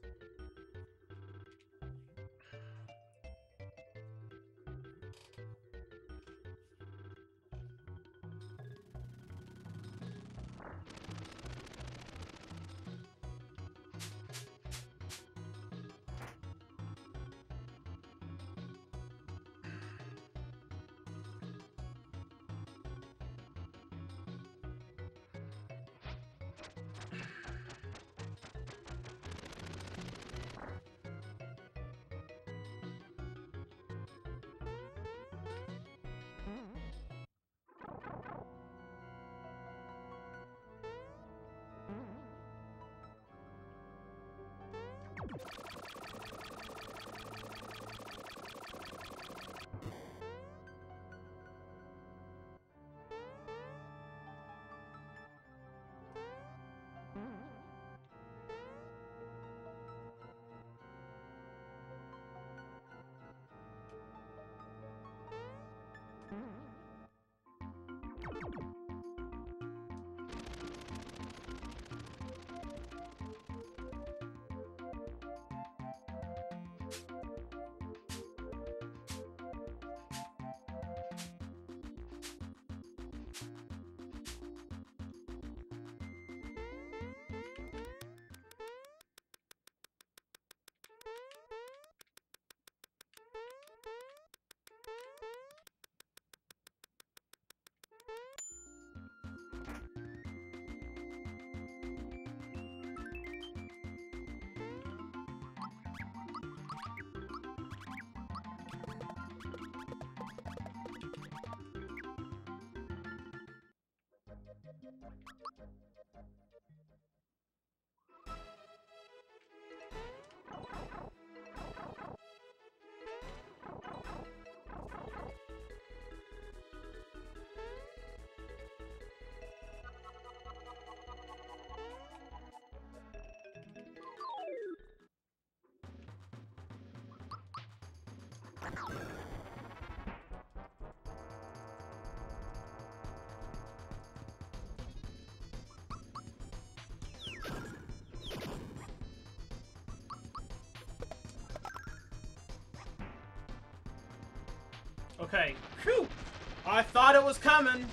Okay. Phew! I thought it was coming.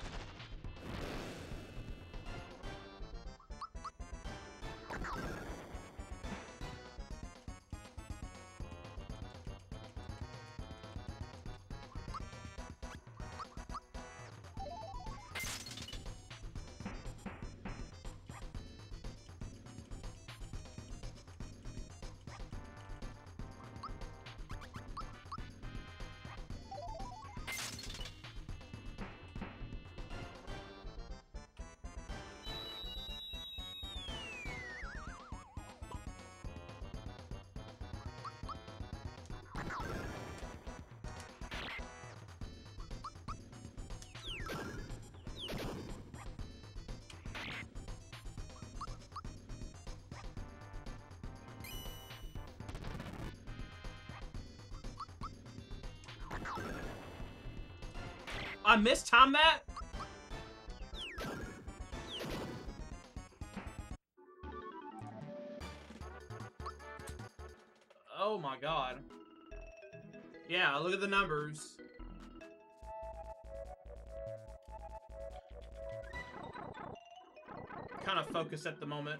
I mistimed that? Oh my god. Yeah, look at the numbers. Kind of focused at the moment.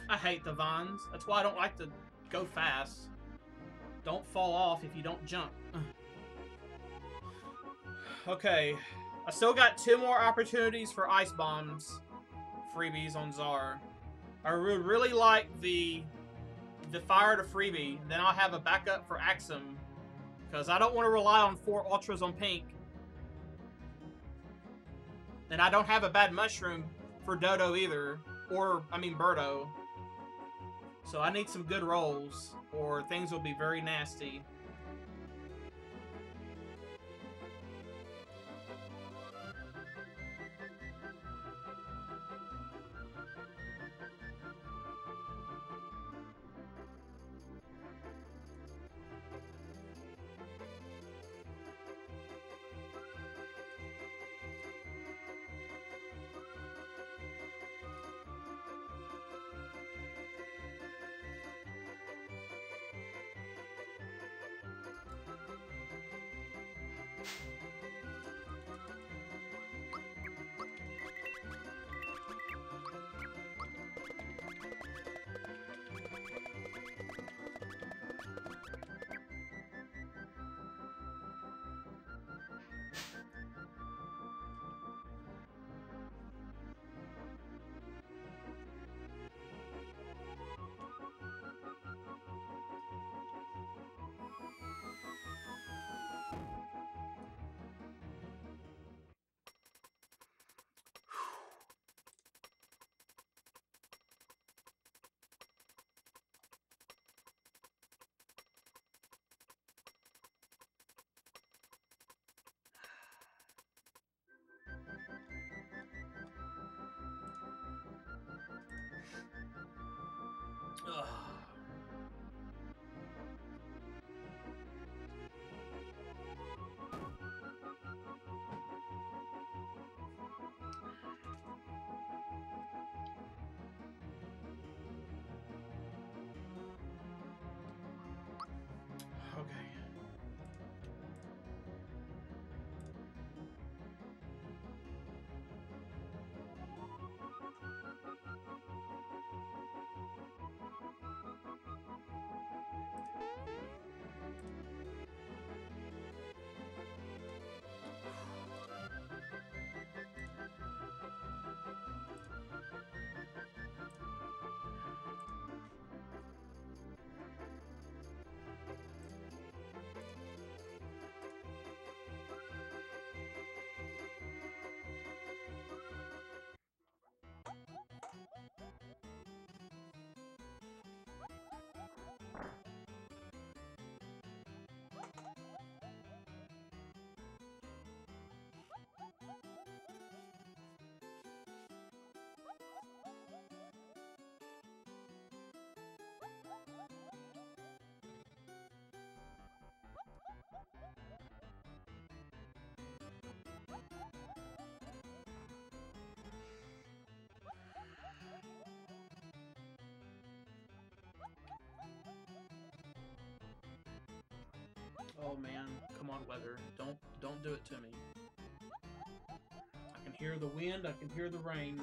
I hate the vines. That's why I don't like to go fast. Don't fall off if you don't jump. Okay. I still got two more opportunities for ice bombs freebies on Czar. I would really like the the fire to freebie. Then I'll have a backup for Axum. Because I don't want to rely on four ultras on pink. And I don't have a bad mushroom for Dodo either. Or, I mean, Birdo. So I need some good rolls, or things will be very nasty. Ugh. Okay. Oh man, come on, weather. Don't don't do it to me. I can hear the wind, I can hear the rain.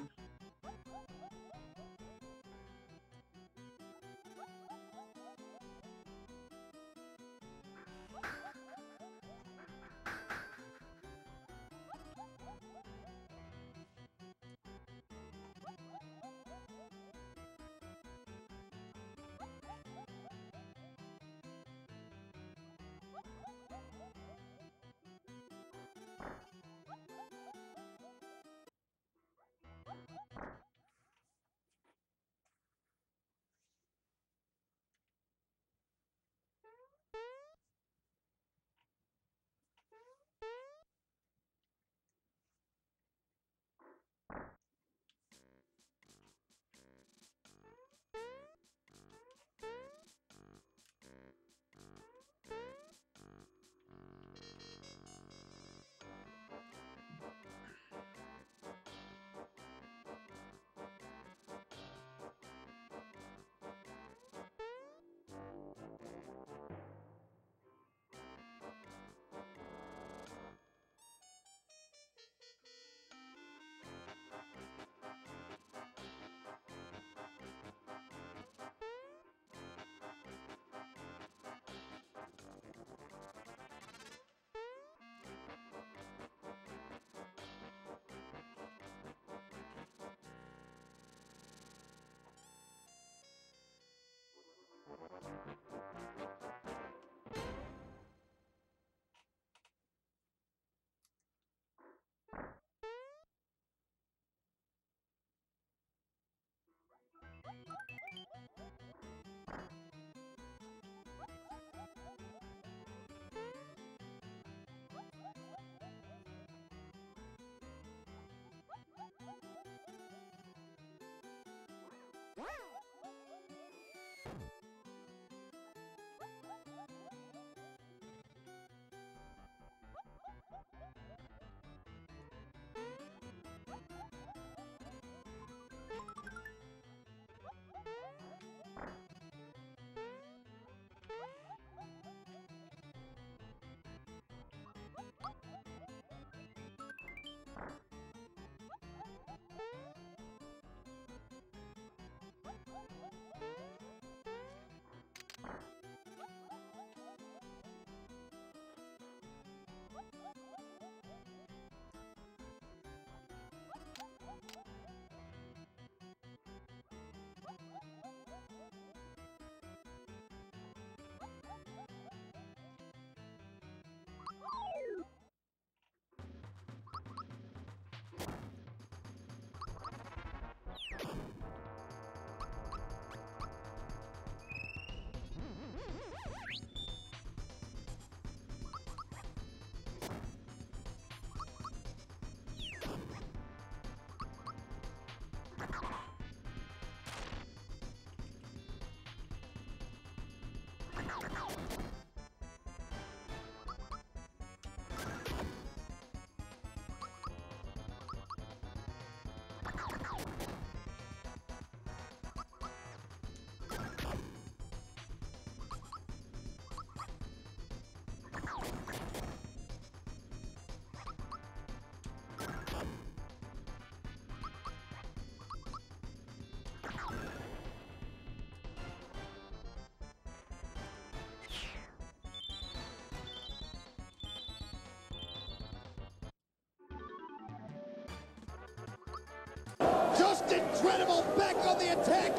Just incredible, back on the attack.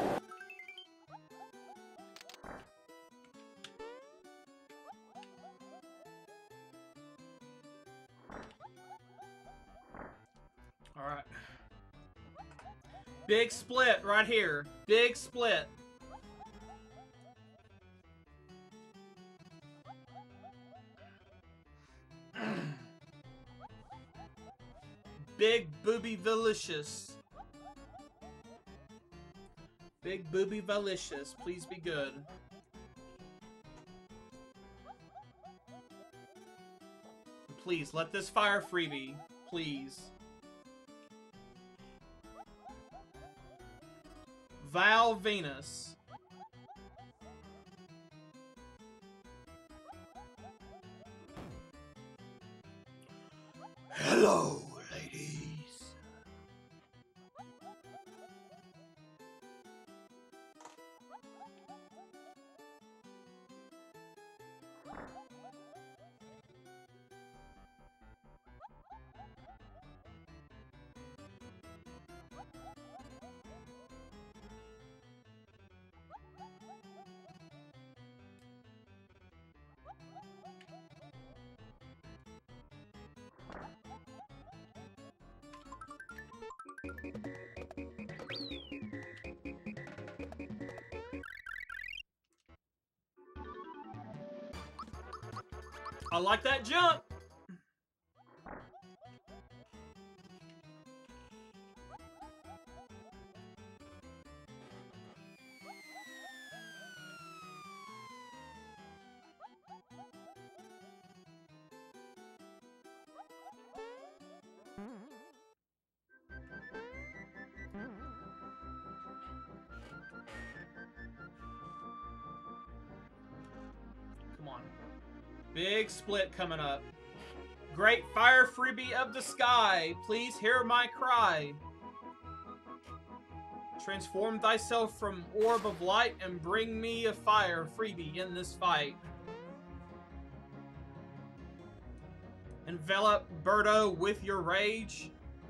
All right. Big split right here. Big split. Big booby delicious. Big booby delicious. Please be good. Please let this fire freebie. Please. Val Venus. Hello, ladies. I like that jump. Come on. Big split coming up. Great fire freebie of the sky. Please hear my cry. Transform thyself from orb of light and bring me a fire freebie in this fight. Envelop Birdo with your rage.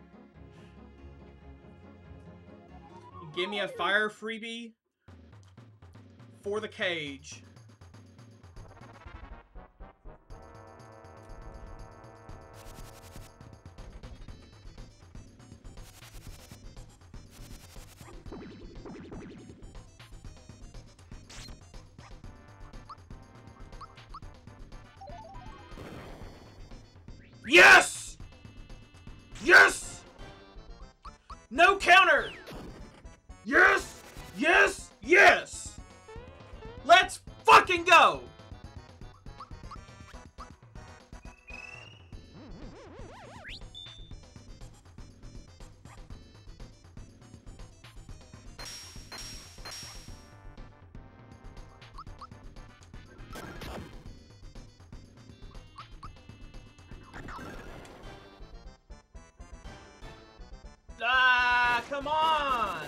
Give me a fire freebie for the cage. Yes! Yes! No counter! Yes! Yes! Yes! Let's fucking go! Ah, come on!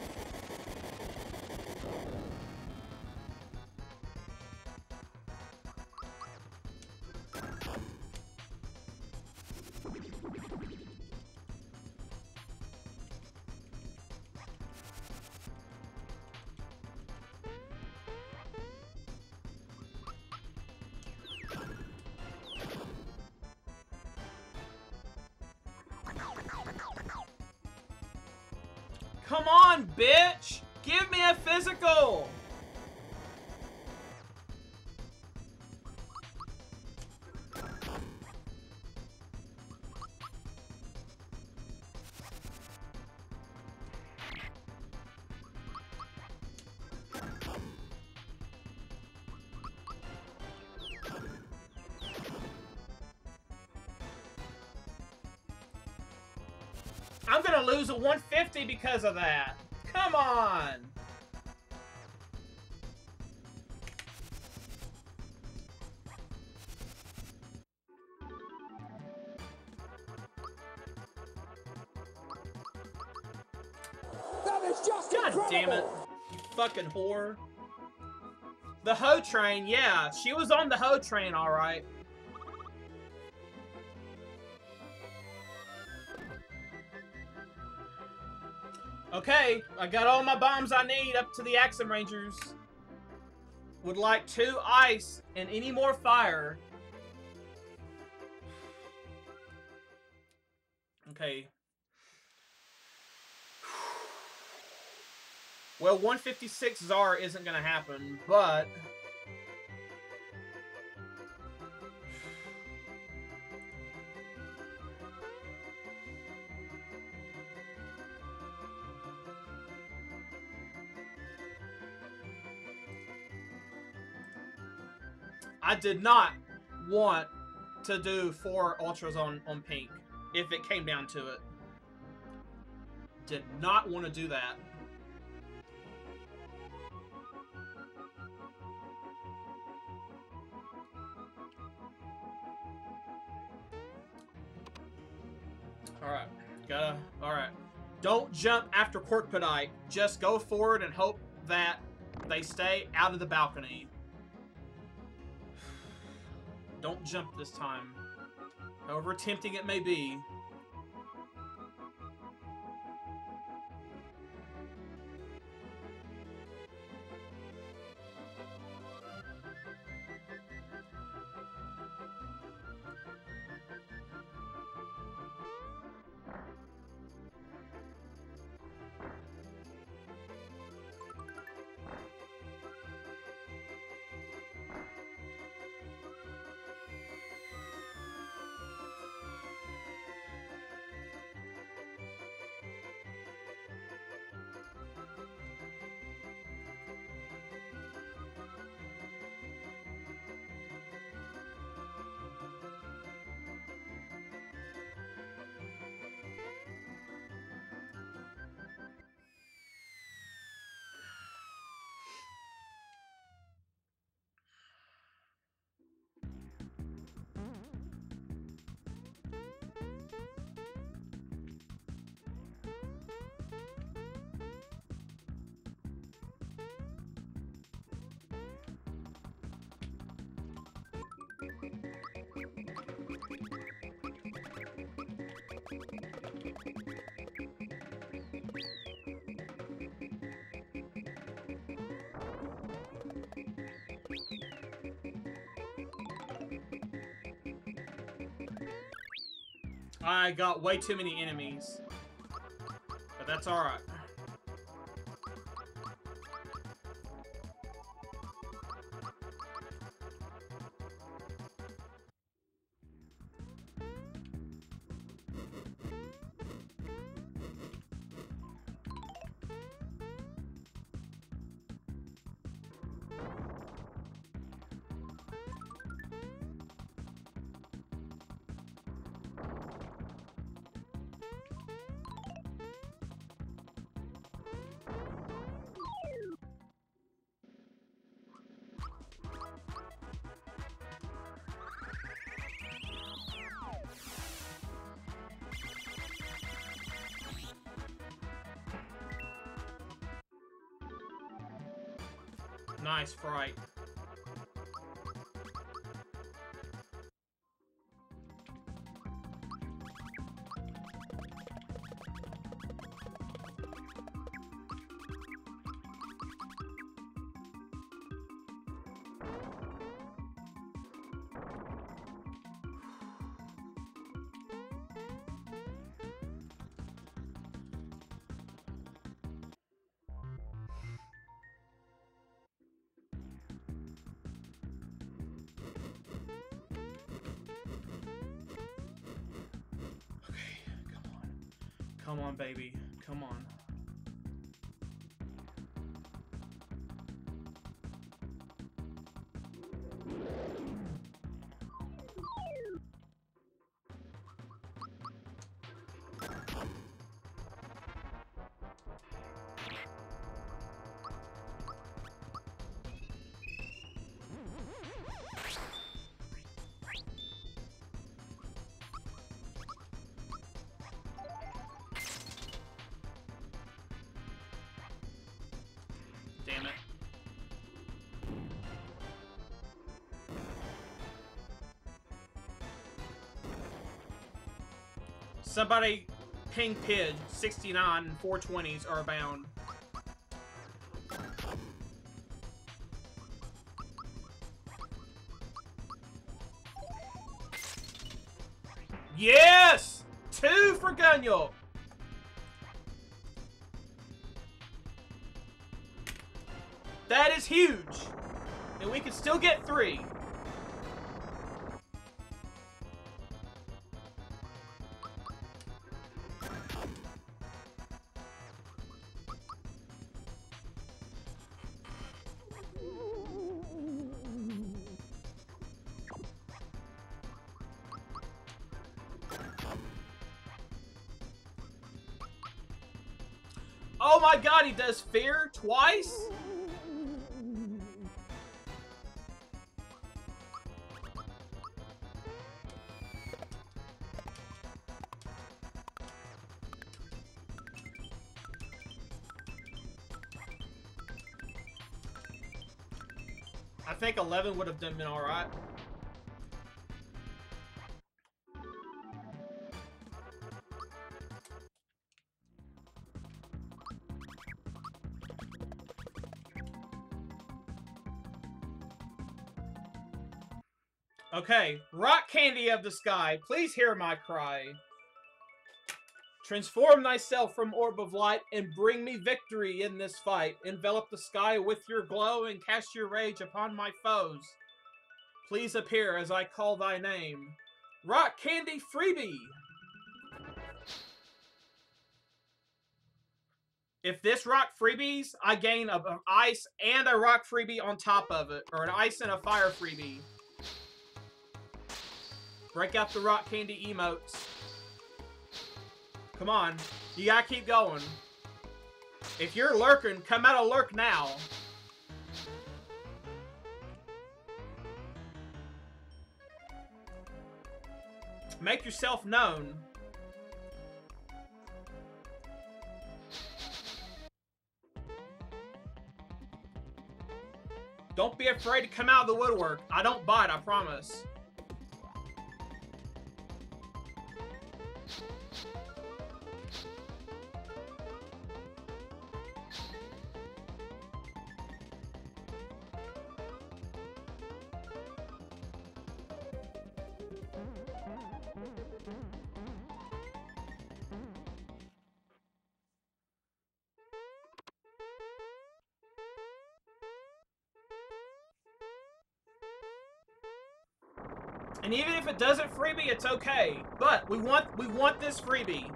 Come on, bitch! Give me a physical! I'm gonna lose a one fifty because of that. Come on. That is just God incredible. damn it. You fucking whore. The Ho Train, yeah. She was on the Ho Train, alright. Okay, I got all my bombs I need up to the Axum Rangers. Would like two ice and any more fire. Okay. Well, one fifty-six Zara isn't gonna happen, but... I did not want to do four ultras on, on pink if it came down to it. Did not want to do that. Alright. Gotta... Alright. Don't jump after Quirkpudite. Just go forward and hope that they stay out of the balcony. Don't jump this time. However tempting it may be. I got way too many enemies. But that's alright. Nice fright. Come on, baby. Come on. damn it. Somebody ping Pidge. sixty-nine and four twenties are bound. Yes! Two for Gunyul. That is huge. And we can still get three. Oh my god, he does fear twice? I think eleven would have done been alright. Okay, rock candy of the sky, please hear my cry. Transform thyself from orb of light and bring me victory in this fight. Envelop the sky with your glow and cast your rage upon my foes. Please appear as I call thy name. Rock candy freebie! If this rock freebies, I gain a, an ice and a rock freebie on top of it. Or an ice and a fire freebie. Break out the rock candy emotes. Come on. You gotta keep going. If you're lurking, come out of lurk now. Make yourself known. Don't be afraid to come out of the woodwork. I don't bite, I promise. And even if it doesn't freebie, it's okay. But we want we want this freebie.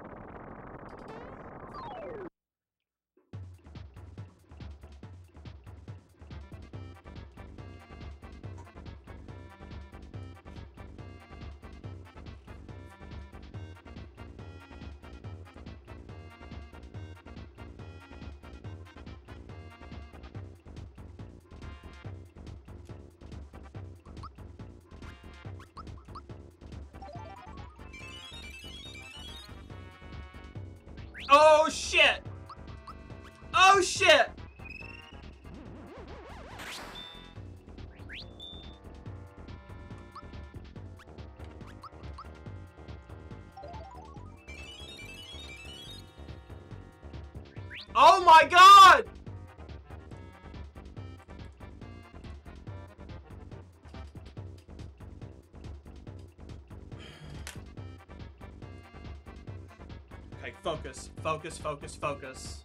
Oh shit! Oh shit! Oh my god! Okay, focus, focus, focus, focus.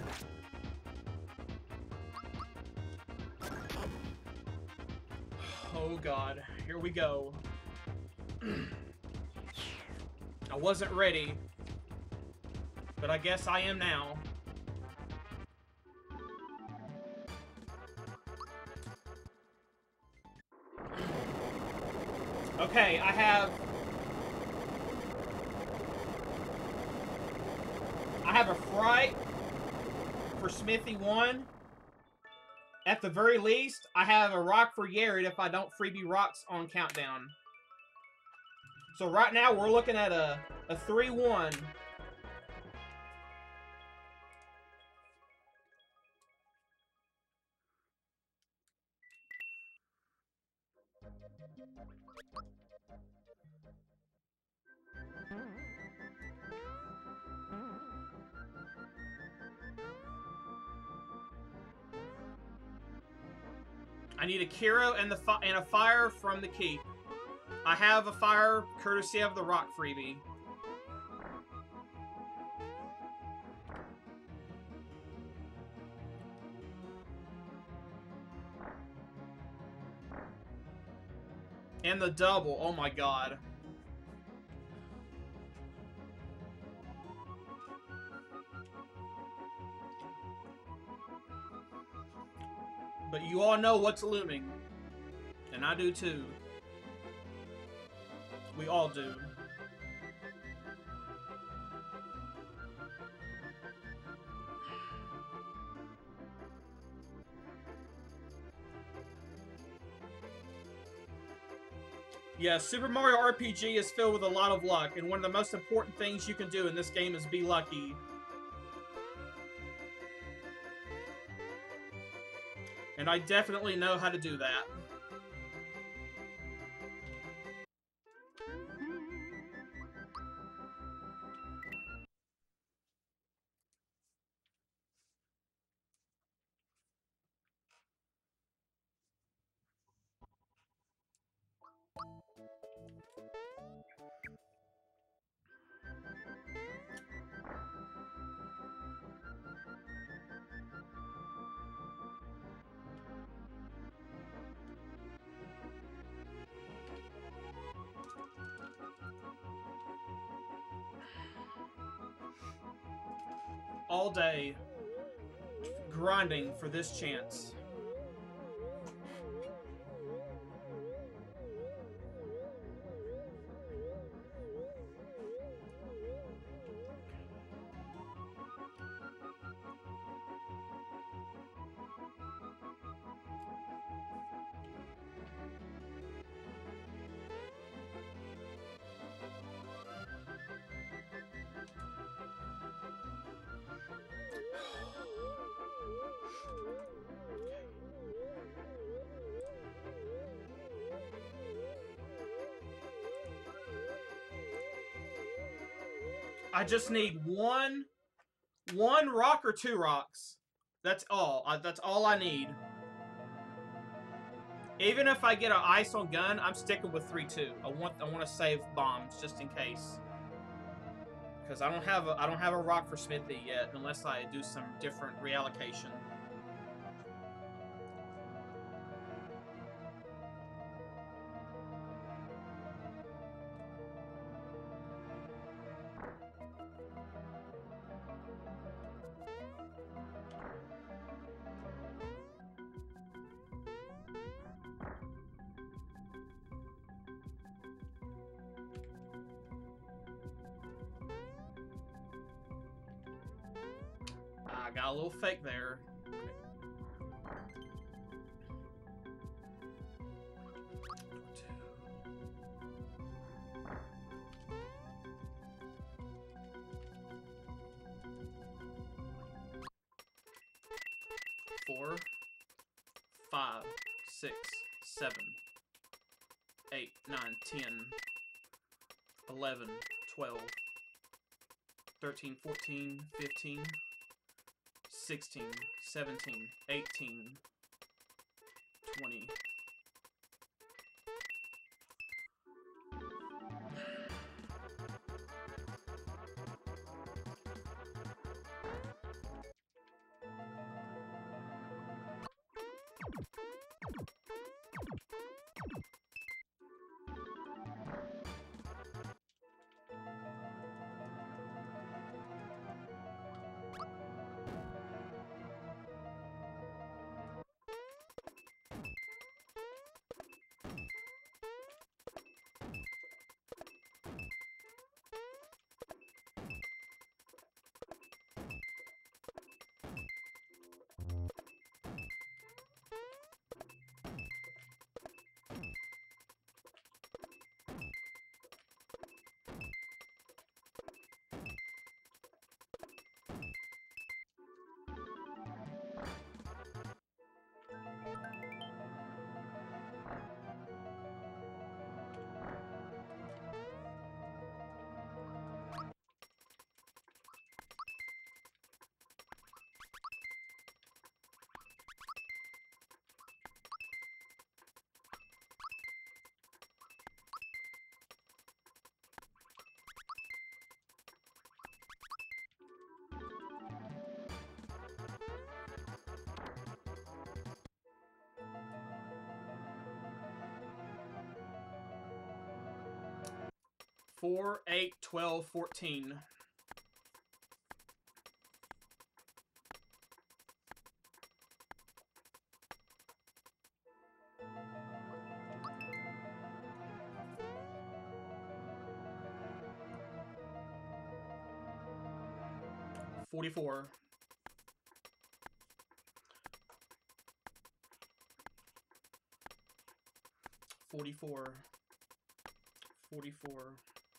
Oh god, here we go. I wasn't ready, but I guess I am now. Okay, I have... I have a fright for Smithy one. At the very least, I have a rock for Yared if I don't freebie rocks on Countdown. So right now, we're looking at a a three one. I need a Kiro and the fi and a fire from the keep. I have a fire courtesy of the rock freebie. And the double. Oh my god. But you all know what's looming. And I do too. We all do. Yeah, Super Mario R P G is filled with a lot of luck, and one of the most important things you can do in this game is be lucky. And I definitely know how to do that. All day, grinding for this chance. I just need one, one rock or two rocks. That's all. I, that's all I need. Even if I get an ice on gun, I'm sticking with three two. I want I want to save bombs just in case. Because I don't have a I don't have a rock for Smithy yet, unless I do some different reallocation. I got a little fake there. Four, five, six, seven, eight, nine, ten, eleven, twelve, thirteen, fourteen, fifteen, sixteen, seventeen, eighteen, twenty. four, eight, twelve, fourteen. forty-four. Forty-four. Forty-four.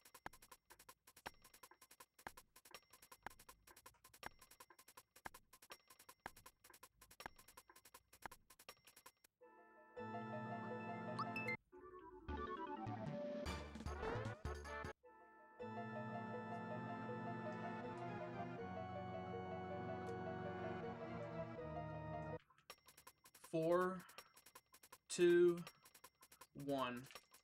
Four, two, one.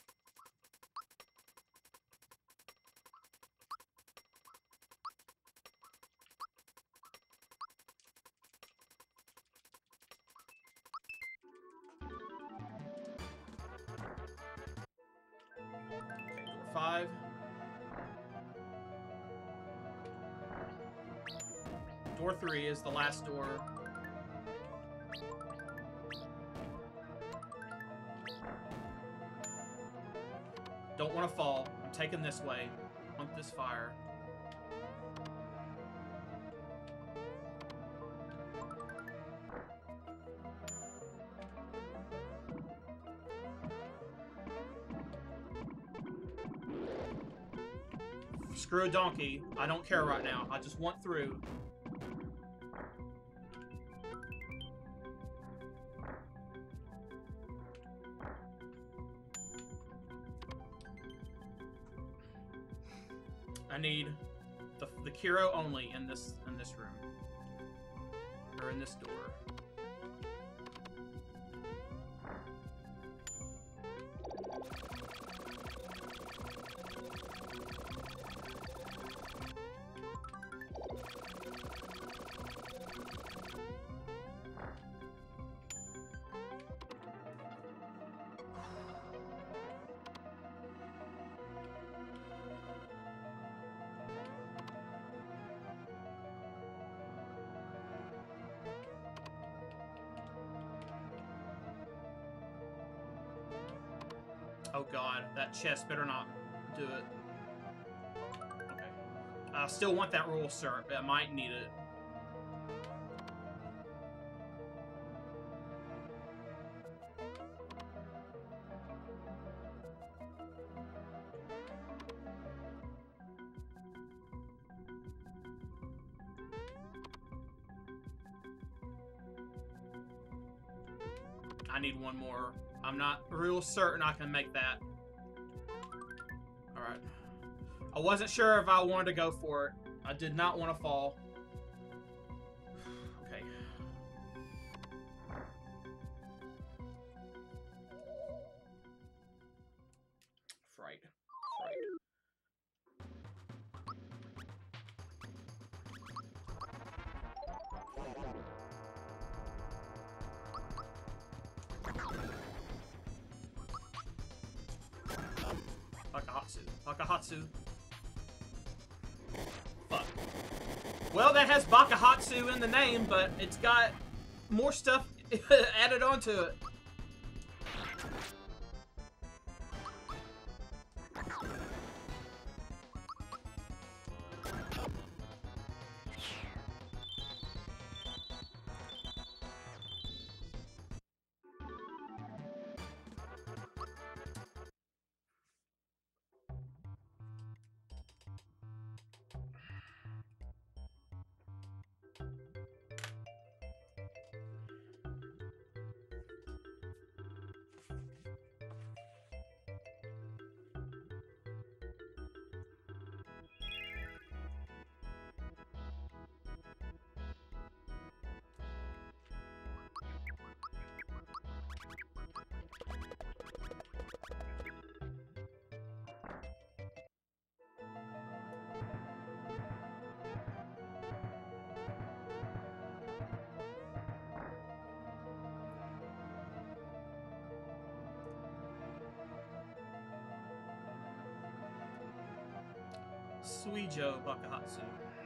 Okay, door five. Door three is the last door. Don't want to fall. I'm taking this way. I want this fire. Screw a donkey. I don't care right now. I just want through. I need the the Kiro only in this in this room or in this door. Oh god, that chest better not do it. Okay. I still want that royal syrup. I might need it. I need one more. I'm not real certain I can make that. Alright. I wasn't sure if I wanted to go for it. I did not want to fall. Okay. Fright. Fright. Bakahatsu. Bakahatsu. Fuck. Well, that has Bakahatsu in the name, but it's got more stuff added onto it. Suijo Bakahatsu.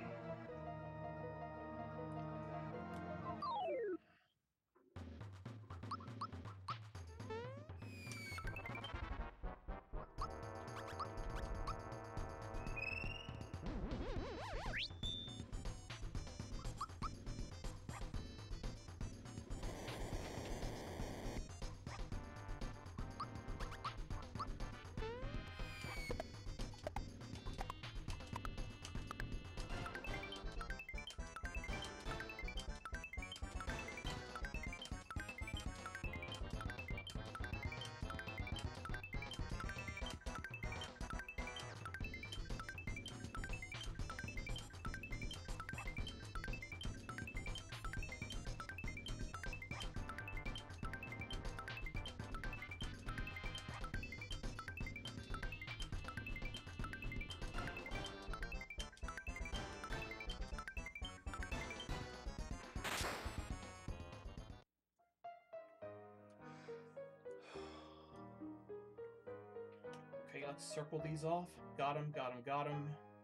Okay, let's circle these off. Got him, got him, got him.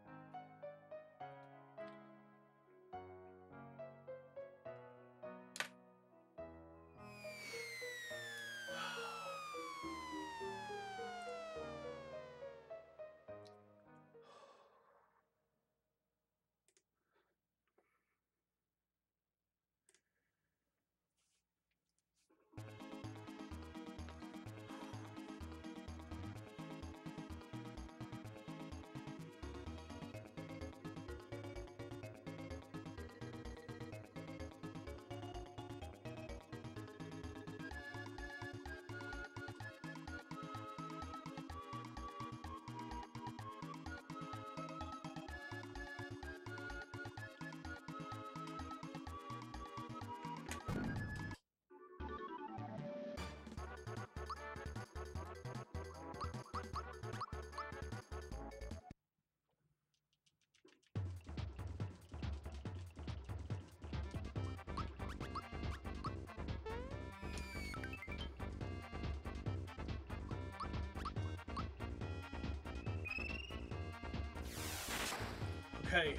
Okay.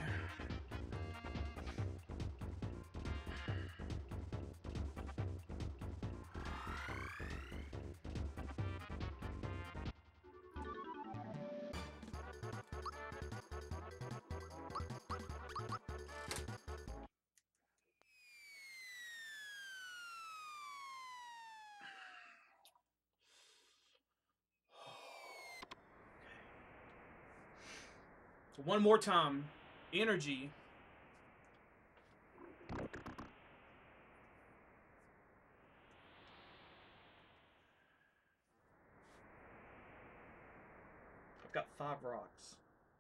So one more time. Energy. I've got five rocks.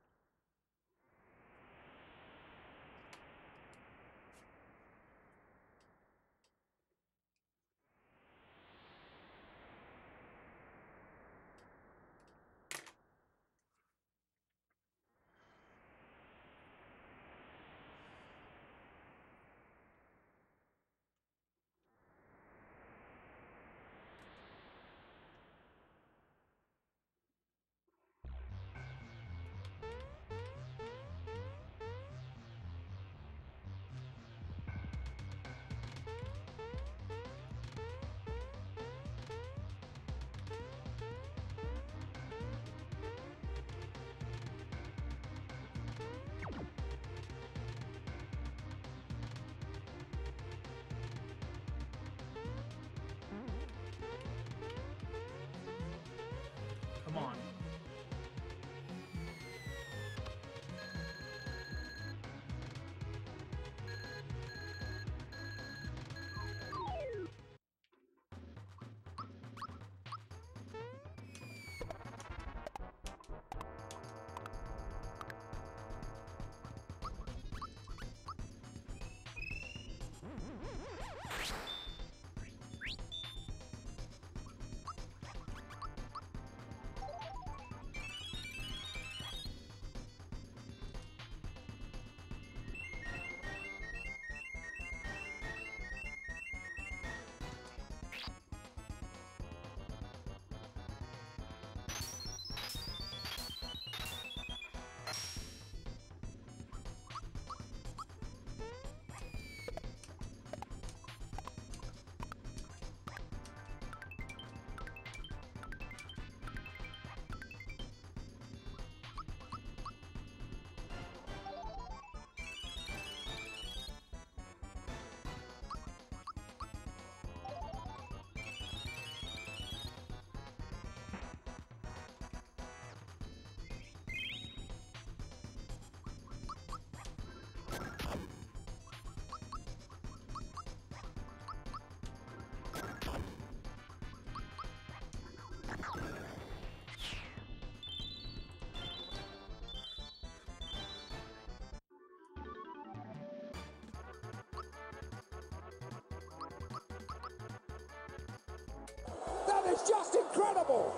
Come on. just incredible!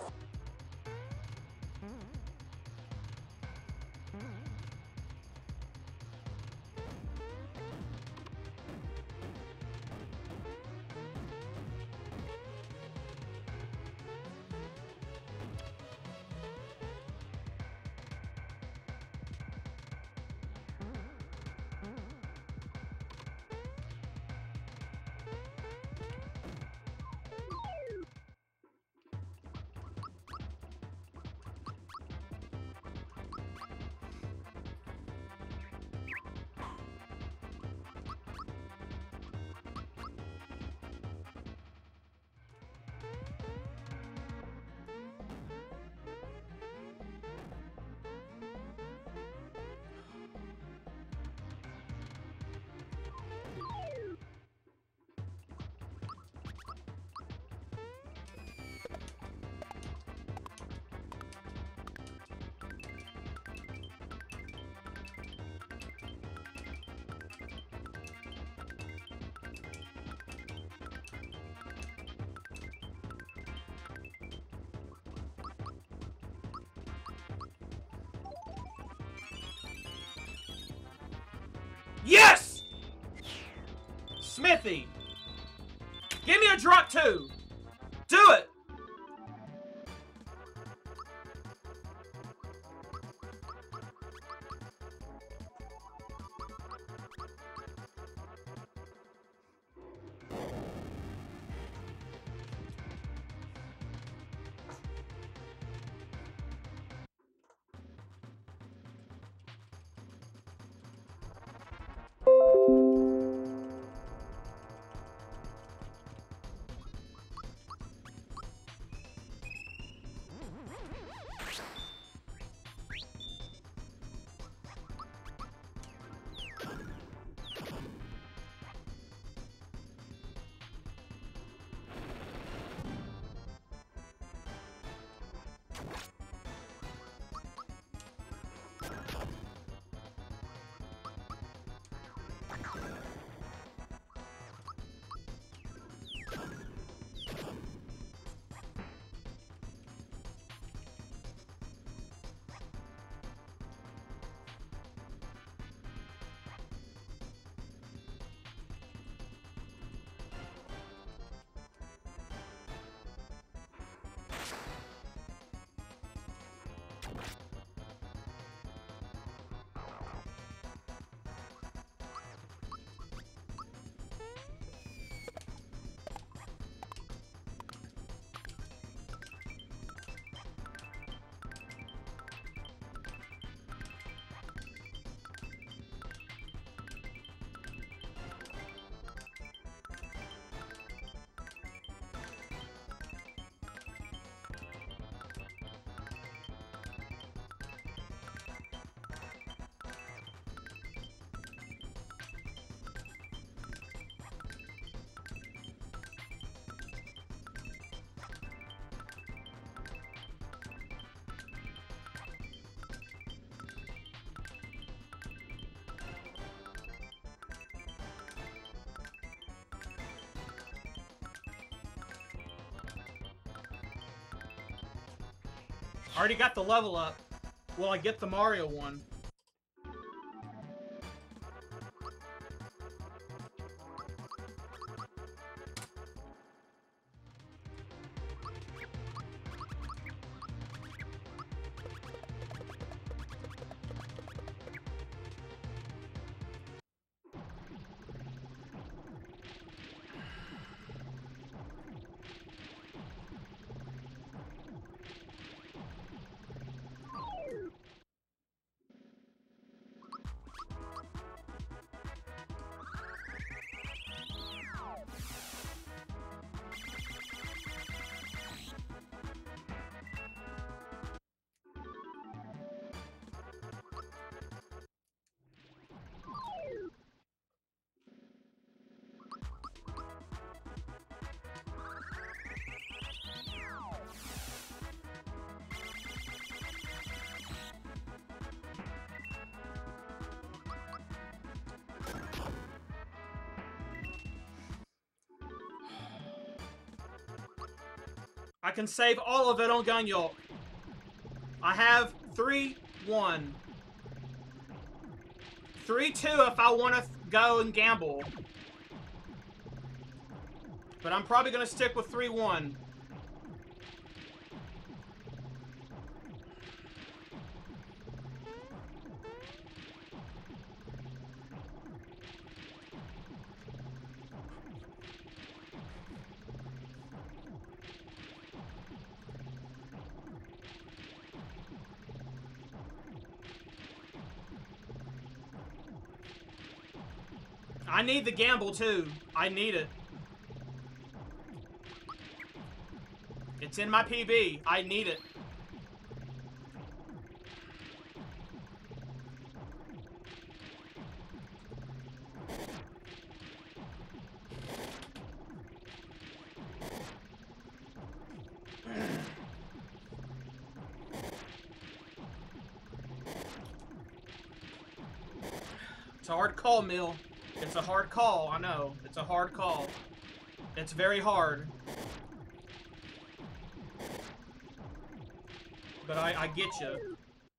Yes! Smithy! Give me a drop two! Do it! Already got the level up. Will I get the Mario one? I can save all of it on Gun Yolk. I have three one. three two if I want to go and gamble. But I'm probably going to stick with three one. I need the gamble too. I need it. It's in my P B. I need it. It's a hard call, Mill. It's a hard call, I know. It's a hard call. It's very hard. But I, I get you.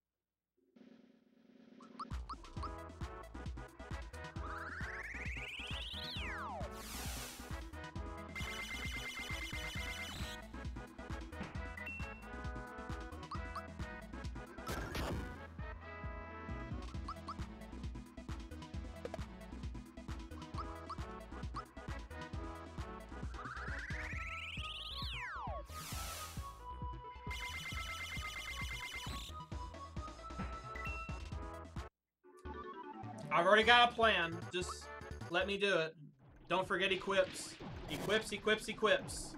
I've already got a plan. Just let me do it. Don't forget equips. Equips, equips, equips.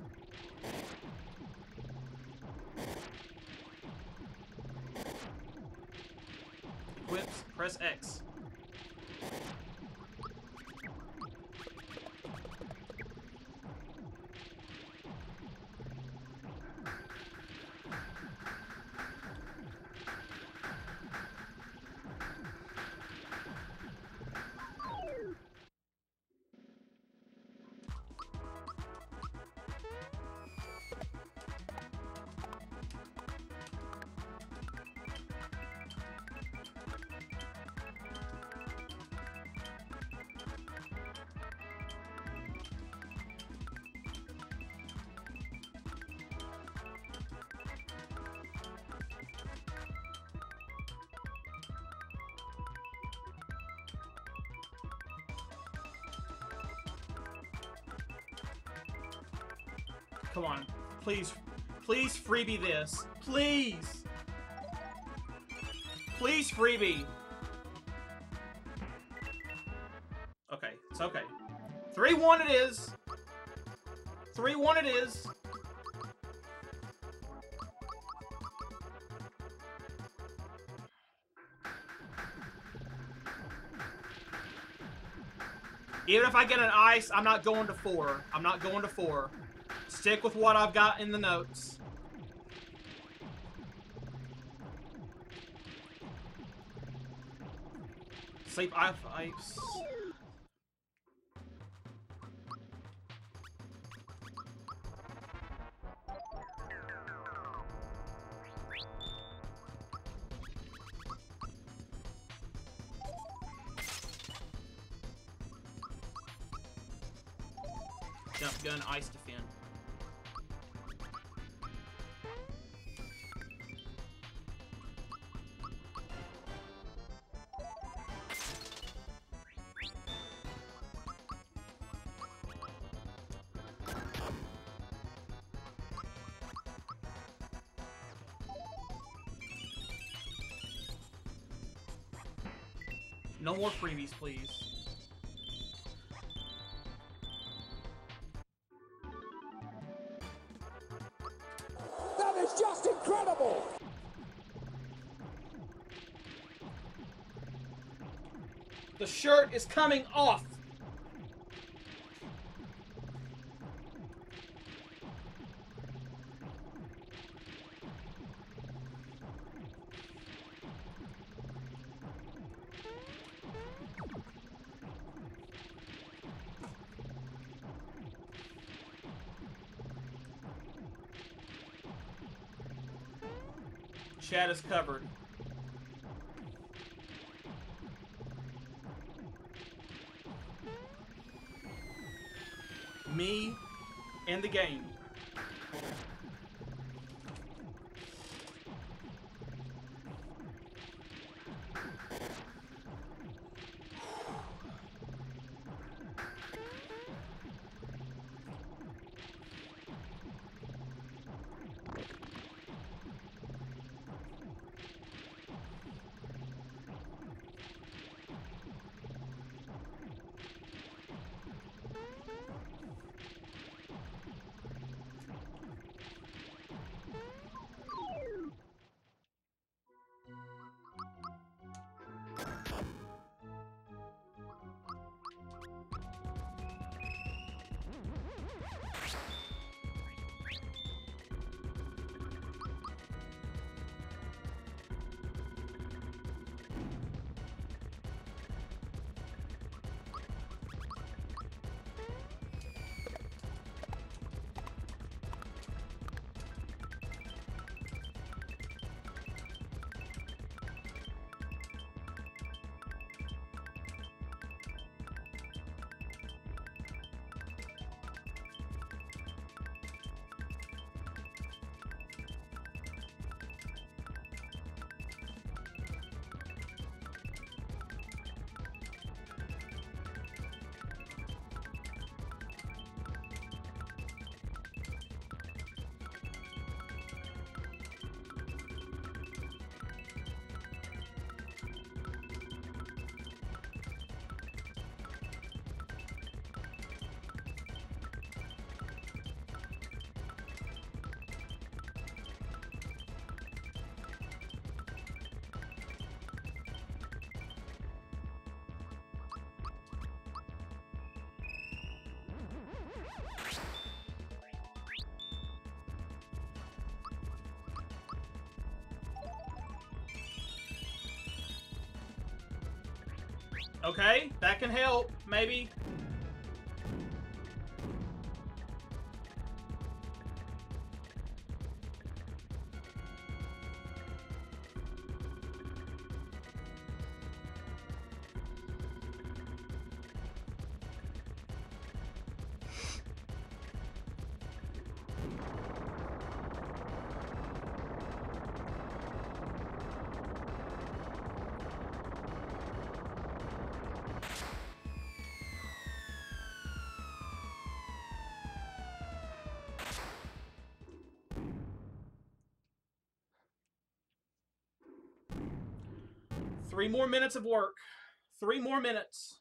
Equips, press X. Come on. Please, please freebie this. Please. Please freebie. Okay, it's okay. three one it is. three one it is. Even if I get an ice, I'm not going to four. I'm not going to four. Stick with what I've got in the notes. Sleep ice. ice. Jump gun, ice defend. No more freebies, please. That is just incredible! The shirt is coming off. Chat is covered. Me and the game. Okay, that can help, maybe. Three more minutes of work. Three more minutes.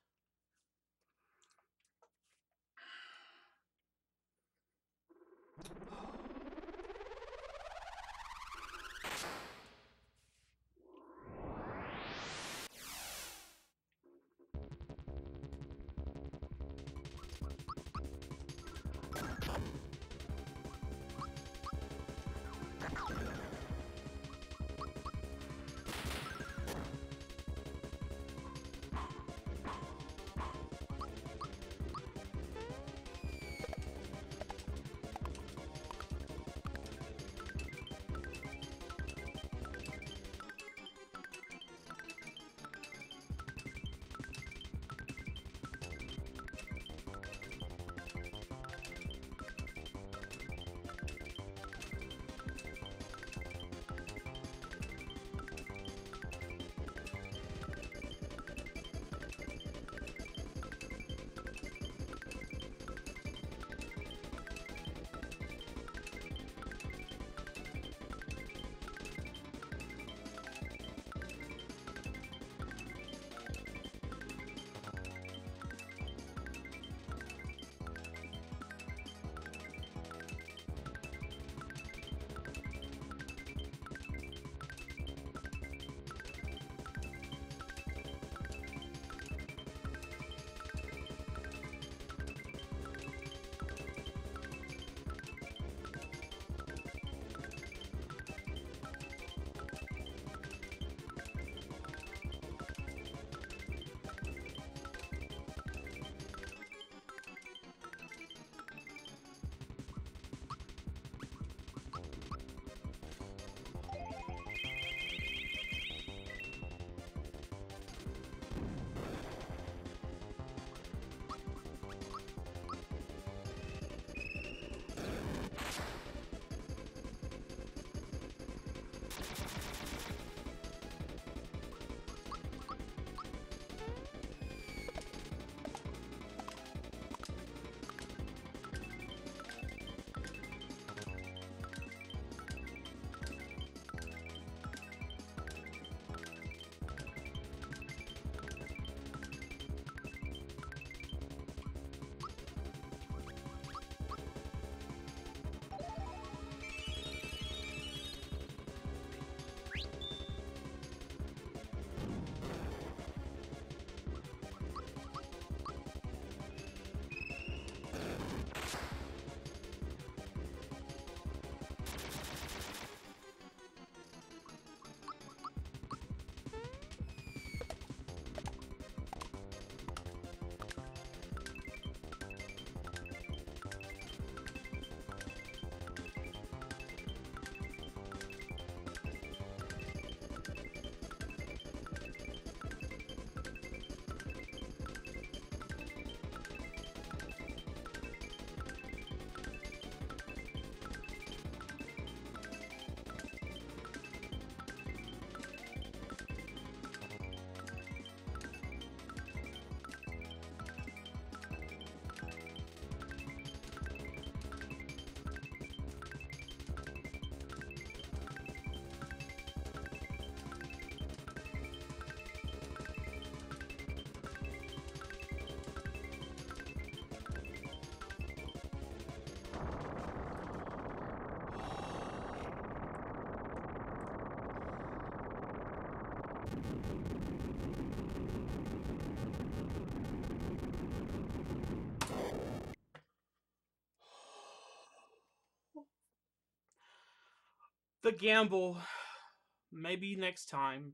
The gamble. Maybe next time.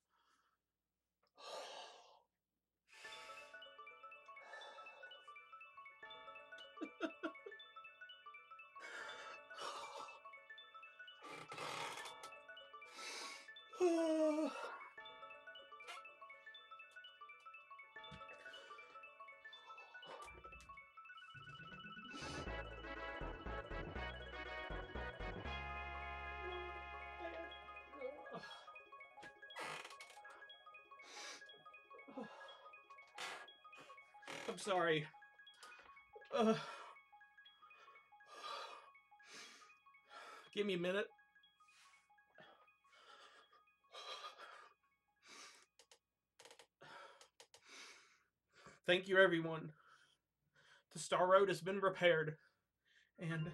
I'm sorry. Uh, give me a minute. Thank you, everyone. The Star Road has been repaired. And...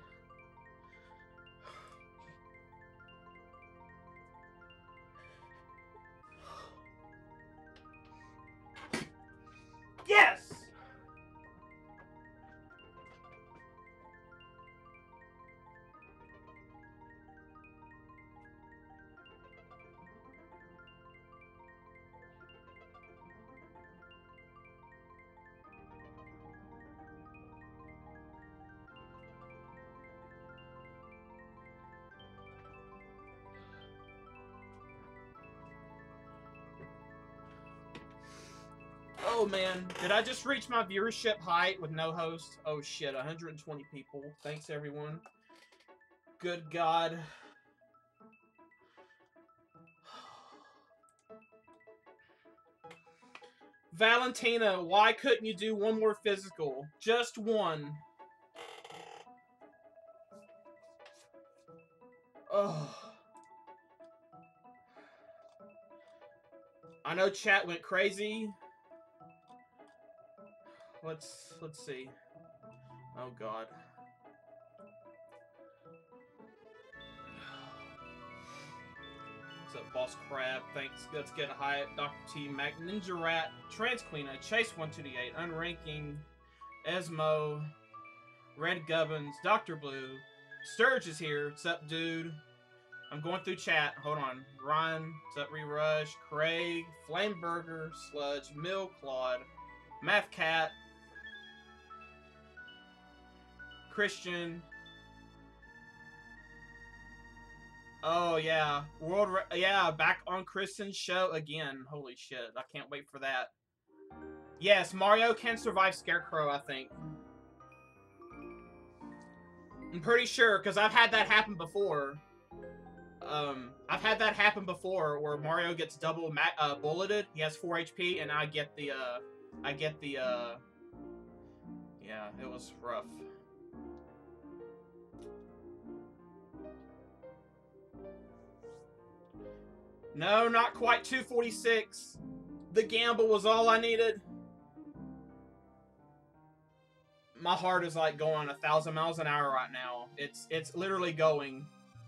Yes! Oh man, did I just reach my viewership height with no host? Oh shit, one hundred twenty people. Thanks everyone. Good God. Valentina, why couldn't you do one more physical? Just one. Oh. I know chat went crazy. Let's let's see. Oh God. What's up, Boss Crab? Thanks. Let's get a high. Doctor T, Mac, Ninja Rat, Trans Queen, Chase one two eight, Unranking, Esmo, Red Gubbins, Doctor Blue, Sturge is here. What's up, dude? I'm going through chat. Hold on. Ryan, what's up, Rerush, Craig, Flameburger, Sludge, Mill, Claude, Math Cat, Christian. Oh yeah, World. Re yeah, back on Kristen's show again. Holy shit! I can't wait for that. Yes, Mario can survive Scarecrow. I think. I'm pretty sure because I've had that happen before. Um, I've had that happen before where Mario gets double ma uh, bulleted. He has four H P, and I get the. Uh, I get the. Uh, yeah, it was rough. No, not quite two forty-six. The gamble was all I needed. My heart is like going a thousand miles an hour right now. It's it's literally going.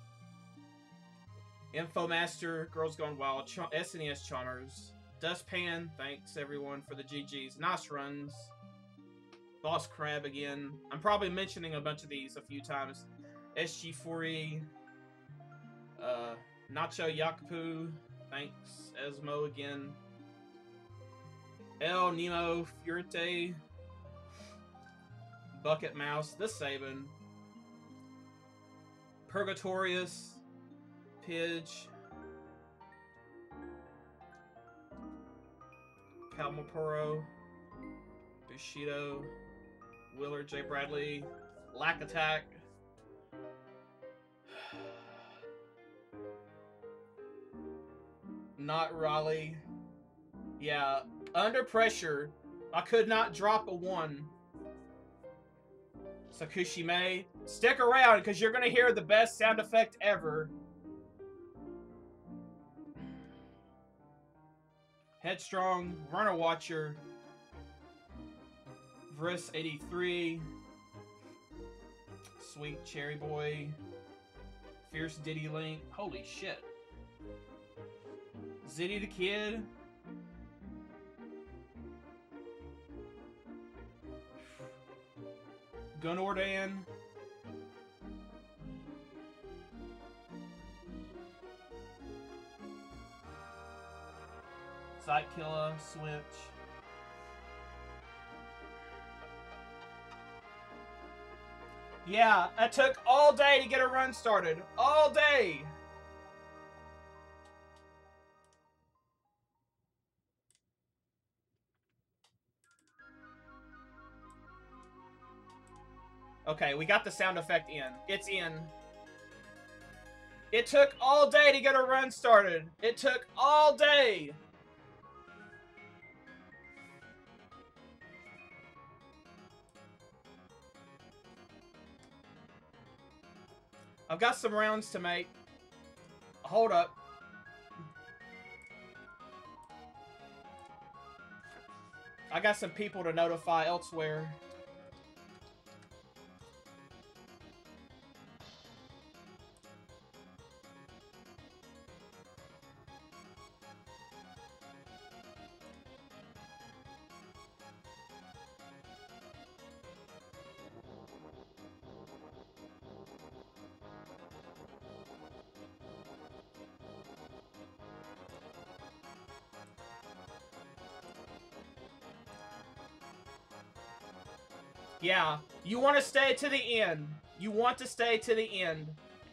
Infomaster, Girls Gone Wild, Ch S N E S Charmers, Dustpan, thanks everyone for the G Gs. Nice runs. Boss Crab again. I'm probably mentioning a bunch of these a few times. S G four E. Uh, Nacho Yakupu. Thanks. Esmo again. El Nemo Furte. Bucket Mouse. The Sabin. Purgatorius. Pidge. Palmapuro. Bushido. Willard J. Bradley. Lack Attack. Not Raleigh. Yeah, under pressure, I could not drop a one. Sakushime, stick around because you're going to hear the best sound effect ever. Headstrong, Runner Watcher, Vriss eighty-three, Sweet Cherry Boy, Fierce Diddy Link, holy shit. Ziddy the Kid. Gunordan. Psychkilla, Switch. Yeah, it took all day to get a run started. All day! Okay, we got the sound effect in. It's in. It took all day to get a run started. It took all day. I've got some rounds to make. Hold up. I got some people to notify elsewhere. Yeah, you want to stay to the end. You want to stay to the end.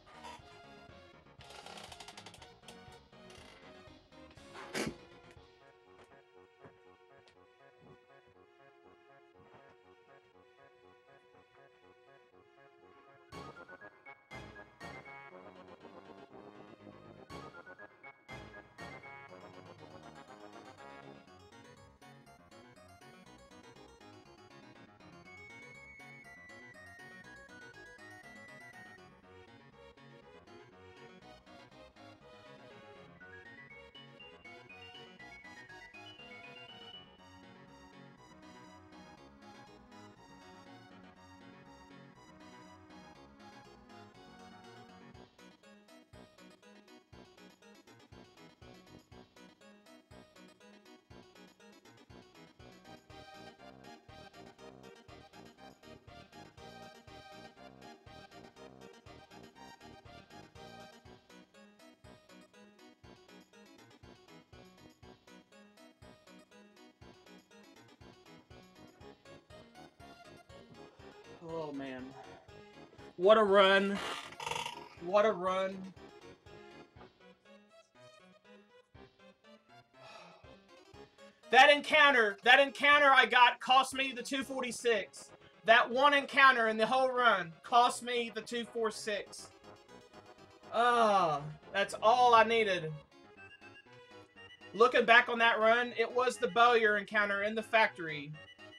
Oh, man. What a run. What a run. That encounter, that encounter I got cost me the two forty-six. That one encounter in the whole run cost me the two forty-six. Ah, that's all I needed. Looking back on that run, it was the Bowyer encounter in the factory.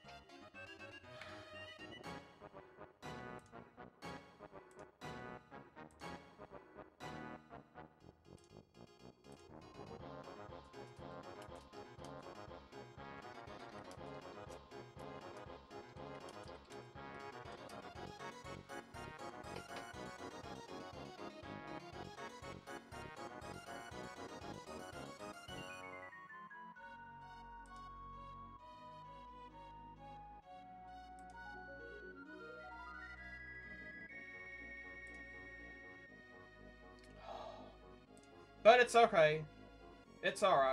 But it's okay. It's alright.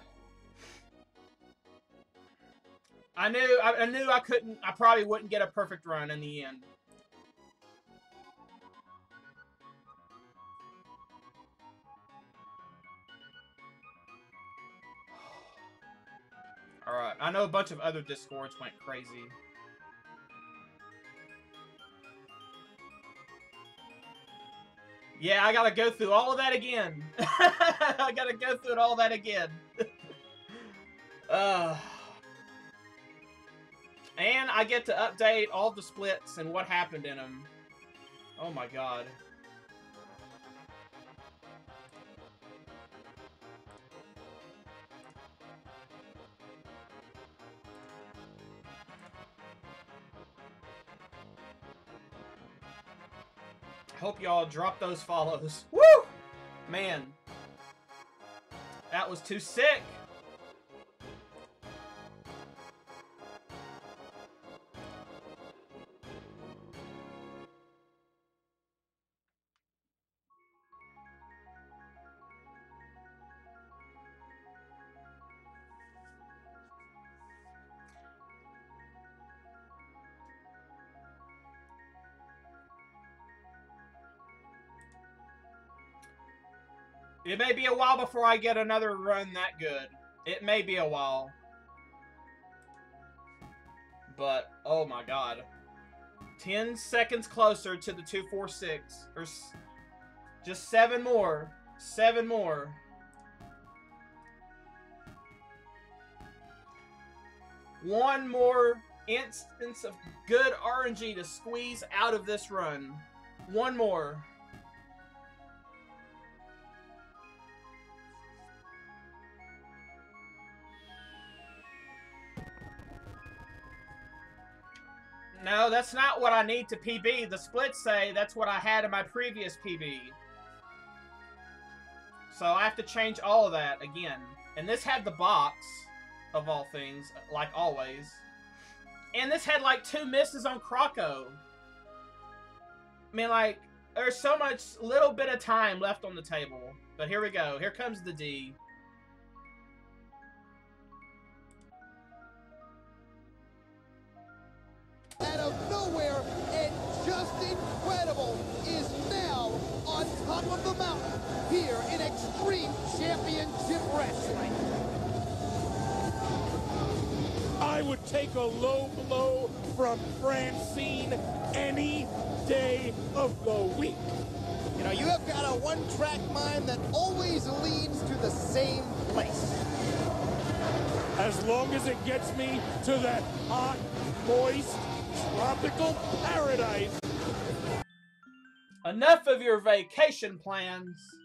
I knew I, I knew I couldn't I probably wouldn't get a perfect run in the end. Alright. I know a bunch of other Discords went crazy. Yeah, I gotta go through all of that again. I gotta go through all that again. uh, and I get to update all the splits and what happened in them. Oh my god. Hope y'all drop those follows. Woo! Man. That That was too sick. It may be a while before I get another run that good. It may be a while. But, oh my god. ten seconds closer to the two four six. Or just seven more. Seven more. One more instance of good R N G to squeeze out of this run. One more. No, that's not what I need to P B. The splits say that's what I had in my previous P B. So I have to change all of that again. And this had the box, of all things, like always. And this had like two misses on Croco. I mean, like, there's so much little bit of time left on the table. But here we go. Here comes the D. Out of nowhere, and just incredible, is now on top of the mountain here in Extreme Championship Wrestling. I would take a low blow from Francine any day of the week. You know, you have got a one-track mind that always leads to the same place. As long as it gets me to that hot, moist, tropical paradise. Enough of your vacation plans.